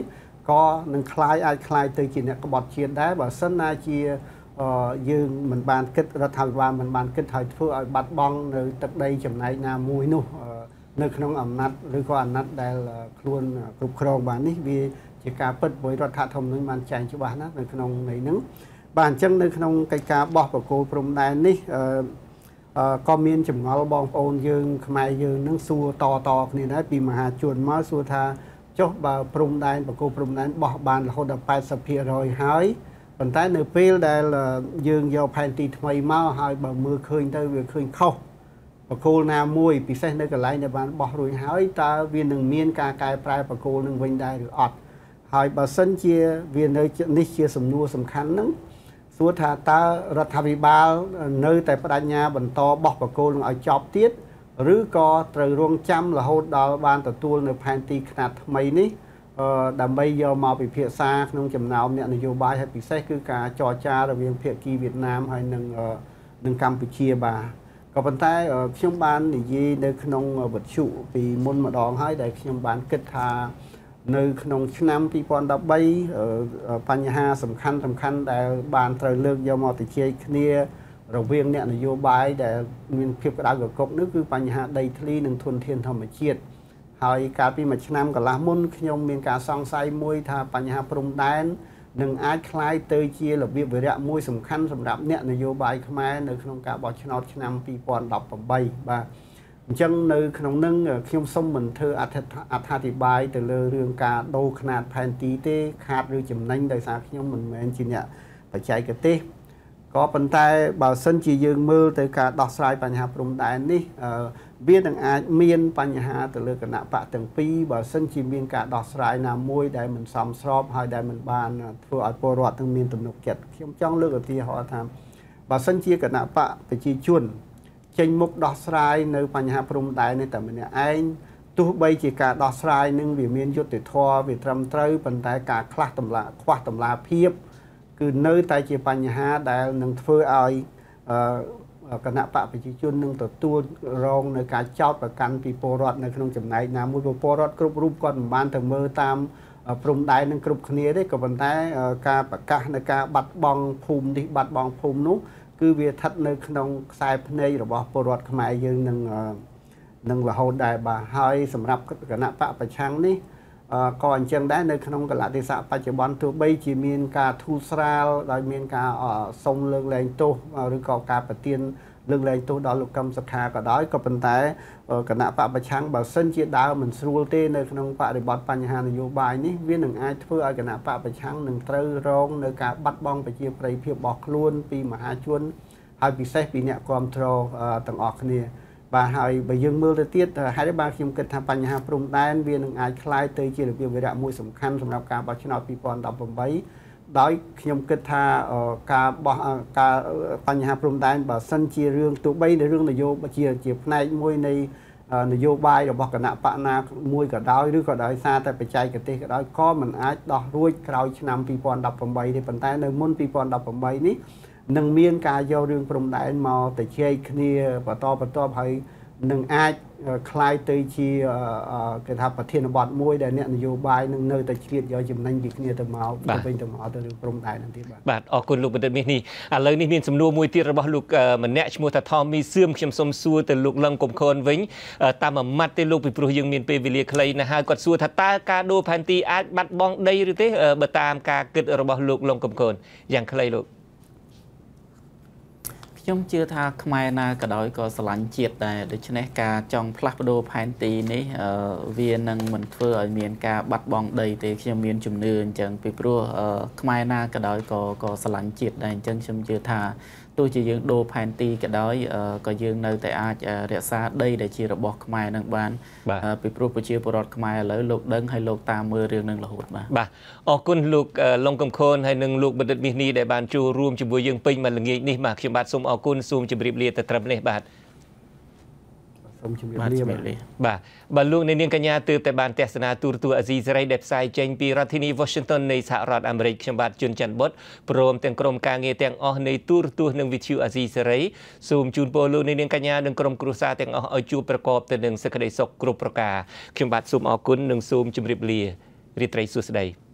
ก็នឹងคล้ายអាចคล้ายទៅជាអ្នកក្បត់ជាតិដែរបើសិនណាជាយើងមិនបានគិតរដ្ឋាភិបាលមិនបានគិតឲ្យធ្វើឲ្យបាត់បង់នៅទឹកដីចំណែកណាមួយនោះនៅក្នុងអំណាចឬក៏អាណត្តិដែលខ្លួនគ្រប់គ្រងបាននេះវាជាការពិតមួយរដ្ឋធម្មនុញ្ញបានចែងច្បាស់ណាស់នៅក្នុងនៃហ្នឹងបាទអញ្ចឹងនៅក្នុងកិច្ចការបោះបកគោព្រំដែននេះក៏មានចម្ងល់បងប្អូនយើងខ្មែរយើងនឹងសួរតតគ្នាដែរពីមហាជនមកសួរថាចុះបើព្រំដែនបកគោព្រំដែនបោះបានរហូតដល់ eighty percent ហើយប៉ុន្តែនៅពេលដែលយើងយកផែនទីថ្មីមកហើយបើមើលឃើញទៅវាឃើញខុសបកគោណាមួយពិសេសនៅកន្លែងដែលបានបោះរួចហើយតើវានឹងមានការកែប្រែបកគោនឹងវិញដែរឬអត់ហើយបើសិនជាវានៅនេះជាសំណួរសំខាន់ហ្នឹងសួរថាតើរដ្ឋាភិបាលនៅតែបដិញ្ញាបន្តបោះបកគោនឹងឲ្យចប់ទៀតឬក៏ត្រូវរងចាំរហូតដល់បានទទួលនៅផែនទីខ្នាតថ្មីនេះដើម្បីយកមកពិភាក្សាក្នុងចំណោមអ្នកនយោបាយហើយពិសេសគឺការចរចារវាងភាគីវៀតណាមហើយនិងនឹងកម្ពុជាបាទក៏ប៉ុន្តែខ្ញុំបាននិយាយនៅក្នុងវិទ្យុពីមុនម្ដងហើយដែលខ្ញុំបានគិតថានៅក្នុងឆ្នាំtwo thousand thirteenបញ្ហាសំខាន់សំខាន់ដែលបានត្រូវលើកយកមកជជែកគ្នារវាងអ្នកនយោបាយដែលមានភាពក្តៅកគុកនោះគឺបញ្ហាដីធ្លីនិងធនធានធម្មជាតិហើយកាលពីមួយឆ្នាំកន្លះមុនខ្ញុំមានការសង្ស័យមួយថាបញ្ហាព្រំដែននឹងអាចคล้ายទៅជារបៀបវិរៈមួយសំខាន់សម្រាប់អ្នកនយោបាយខ្មែរនៅក្នុងការបោះឆ្នោតឆ្នាំtwo thousand eighteenបាទអញ្ចឹងនៅក្នុងនឹងខ្ញុំសូមមិនធ្វើអត្ថាធិប្បាយទៅលើរឿងការដូរຂະຫນាតផែនទីទេខាតឬចំណេញដោយសារខ្ញុំមិនមែនជាអ្នកបច្ចេកទេសក៏ប៉ុន្តែបើសិនជាយើងមើលទៅការដោះស្រាយបញ្ហាព្រំដែននេះវានឹងអាចមានបញ្ហាទៅលើគណៈបកទាំងពីរបើសិនជាមានការដោះស្រាយណាមួយដែលមិនសមស្របហើយដែលមិនបានធ្វើឲ្យពលរដ្ឋទាំងមានទំនុកចិត្តខ្ញុំចង់លើកឧទាហរណ៍ថាបើសិនជាគណៈបកប្រជាជនចេញមុខដោះស្រាយនៅបញ្ហាព្រំដែននេះតែម្នាក់ឯងទោះបីជាការដោះស្រាយនឹងវាមានយុត្តិធម៌វាត្រឹមត្រូវប៉ុន្តែការខ្លះតម្លាខ្វះតម្លាភាពគឺនៅតែជាបញ្ហាដែលនឹងធ្វើឲ្យគណៈបកប្រជាជននឹងទទួលរងនៅការចោទប្រកាន់ពីពលរដ្ឋនៅក្នុងចំណែកណាមួយពលរដ្ឋគ្រប់រូបគាត់មិនបានទៅមើលតាមព្រំដែននឹងគ្រប់គ្នាទេក៏ប៉ុន្តែការប្រកាសនៅការបាត់បង់ភូមិនេះបាត់បង់ភូមិនោះគឺវាស្ថិតនៅក្នុងខ្សែភ្នែករបស់ពលរដ្ឋខ្មែរយើងនឹងនឹងរហូតដែរបាទហើយសម្រាប់គណៈបកប្រឆាំងនេះក៏អញ្ចឹងដែរនៅក្នុងកលៈទេសៈបច្ចុប្បន្នទោះបីជាមានការធូរស្រាលដោយមានការសុំលើកលែងទោសឬក៏ការប្រទានលើកលែងទោសដល់លោកកឹមសុខាក៏ដោយក៏ប៉ុន្តែគណៈបកប្រឆាំងបើសិនជាដើរមិនស្រួលទេនៅក្នុងបរិបទបញ្ហានយោបាយនេះវានឹងអាចធ្វើឲ្យគណៈបកប្រឆាំងនឹងត្រូវរងនៅការបាត់បង់ប្រជាប្រិយភាពរបស់ខ្លួនពីមហាជនហើយពិសេសពីអ្នកគ្រប់គ្រងទាំងអស់គ្នាបាទហើយបើយើងមើលទៅទៀតហេតុបានខ្ញុំគិតថាបញ្ហាព្រំដែនវានឹងអាចคล้ายទៅជារបៀបវិរៈមួយសំខាន់សម្រាប់ការបោះឆ្នោតtwo thousand eighteenដោយខ្ញុំគិតថាការបោះការបញ្ហាព្រំដែនបើសិនជារឿងទោះបីនៅរឿងនយោបាយជាជាផ្នែកមួយនៃនយោបាយរបស់គណៈបកណាមួយក៏ដោយឬក៏ដោយសារតែបច្ចេកទេសក៏ដោយក៏មិនអាចដោះរួចក្រោយឆ្នាំtwo thousand eighteenទេប៉ុន្តែនៅមុនtwo thousand eighteenនេះនឹងមានការយករឿងព្រំដែនមកទៅជែកគ្នាបន្តបន្តហើយនឹងអាចคล้ายទៅជាគេថាប្រធានបទមួយដែលអ្នកនយោបាយនឹងនៅតែឆ្លៀតយកចំណេញពីគ្នាទៅមកទៅវិញទៅមកទៅរឿងព្រំដែនហ្នឹងទៀតបាទបាទអរគុណលោកបណ្ឌិតមាសនេះឥឡូវនេះមានសំណួរមួយទៀតរបស់លោកម្នាក់ឈ្មោះថាថមមីសឿមខ្ញុំសូមសួរទៅលោកលឹងកំខនវិញតាមមួយម៉ាត់ទេលោកពីព្រោះយើងមានពេលវេលាខ្លីណាស់ហើយគាត់សួរថាតើការដូរផែនទីអាចបាត់បង់ដីឬទេបើតាមការគិតរបស់លោកលឹងកំខនយ៉ាងខ្លីលោកខ្ញុំជឿថាខ្មែរណាក៏ដោយក៏ស្រឡាញ់ជាតិដែរដូច្នេះការចង់ផ្លាស់ប្ដូរផែនទីនេះវានឹងមិនធ្វើឲ្យមានការបាត់បង់ដីទេខ្ញុំមានជំនឿអញ្ចឹងពីព្រោះខ្មែរណាក៏ដោយក៏ក៏ស្រឡាញ់ជាតិដែរអញ្ចឹងខ្ញុំជឿថាទោះជាយើងដូរផែនទីក៏ដោយក៏យើងនៅតែអាចរក្សាដីដែលជារបស់ខ្មែរនឹងបានពីព្រោះប្រជាពលរដ្ឋខ្មែរឥឡូវលោកដឹងហើយលោកតាមមើលរឿងនឹងរហូតបាទបាទអរគុណលោកលងកំខនហើយនិងលោកបណ្ឌិតមាសនេះដែលបានចូលរួមជាមួយយើងពេញមួយល្ងាចនេះបាទខ្ញុំបាទសូមអរគុណសូមជម្រាបលាទៅត្រឹមនេះបាទសូមជម្រាបលាបាទបាទលោកអ្នកនាងកញ្ញាទើបតែបានទស្សនាទូរទស្សន៍អាស៊ីសេរីដែលផ្សាយចេញពីរដ្ឋធានី Washington នៃសហរដ្ឋអាមេរិកខ្ញុំបាទជួនច័ន្ទបុត្រព្រមទាំងក្រុមការងារទាំងអស់នៃទូរទស្សន៍និងវិទ្យុអាស៊ីសេរីសូមជូនពរលោកអ្នកនាងកញ្ញានិងក្រុមគ្រួសារទាំងអស់ឲ្យជួបប្រកបទៅនឹងសេចក្តីសុខគ្រប់ប្រការខ្ញុំបាទសូមអរគុណនិងសូមជម្រាបលារាត្រីសួស្តី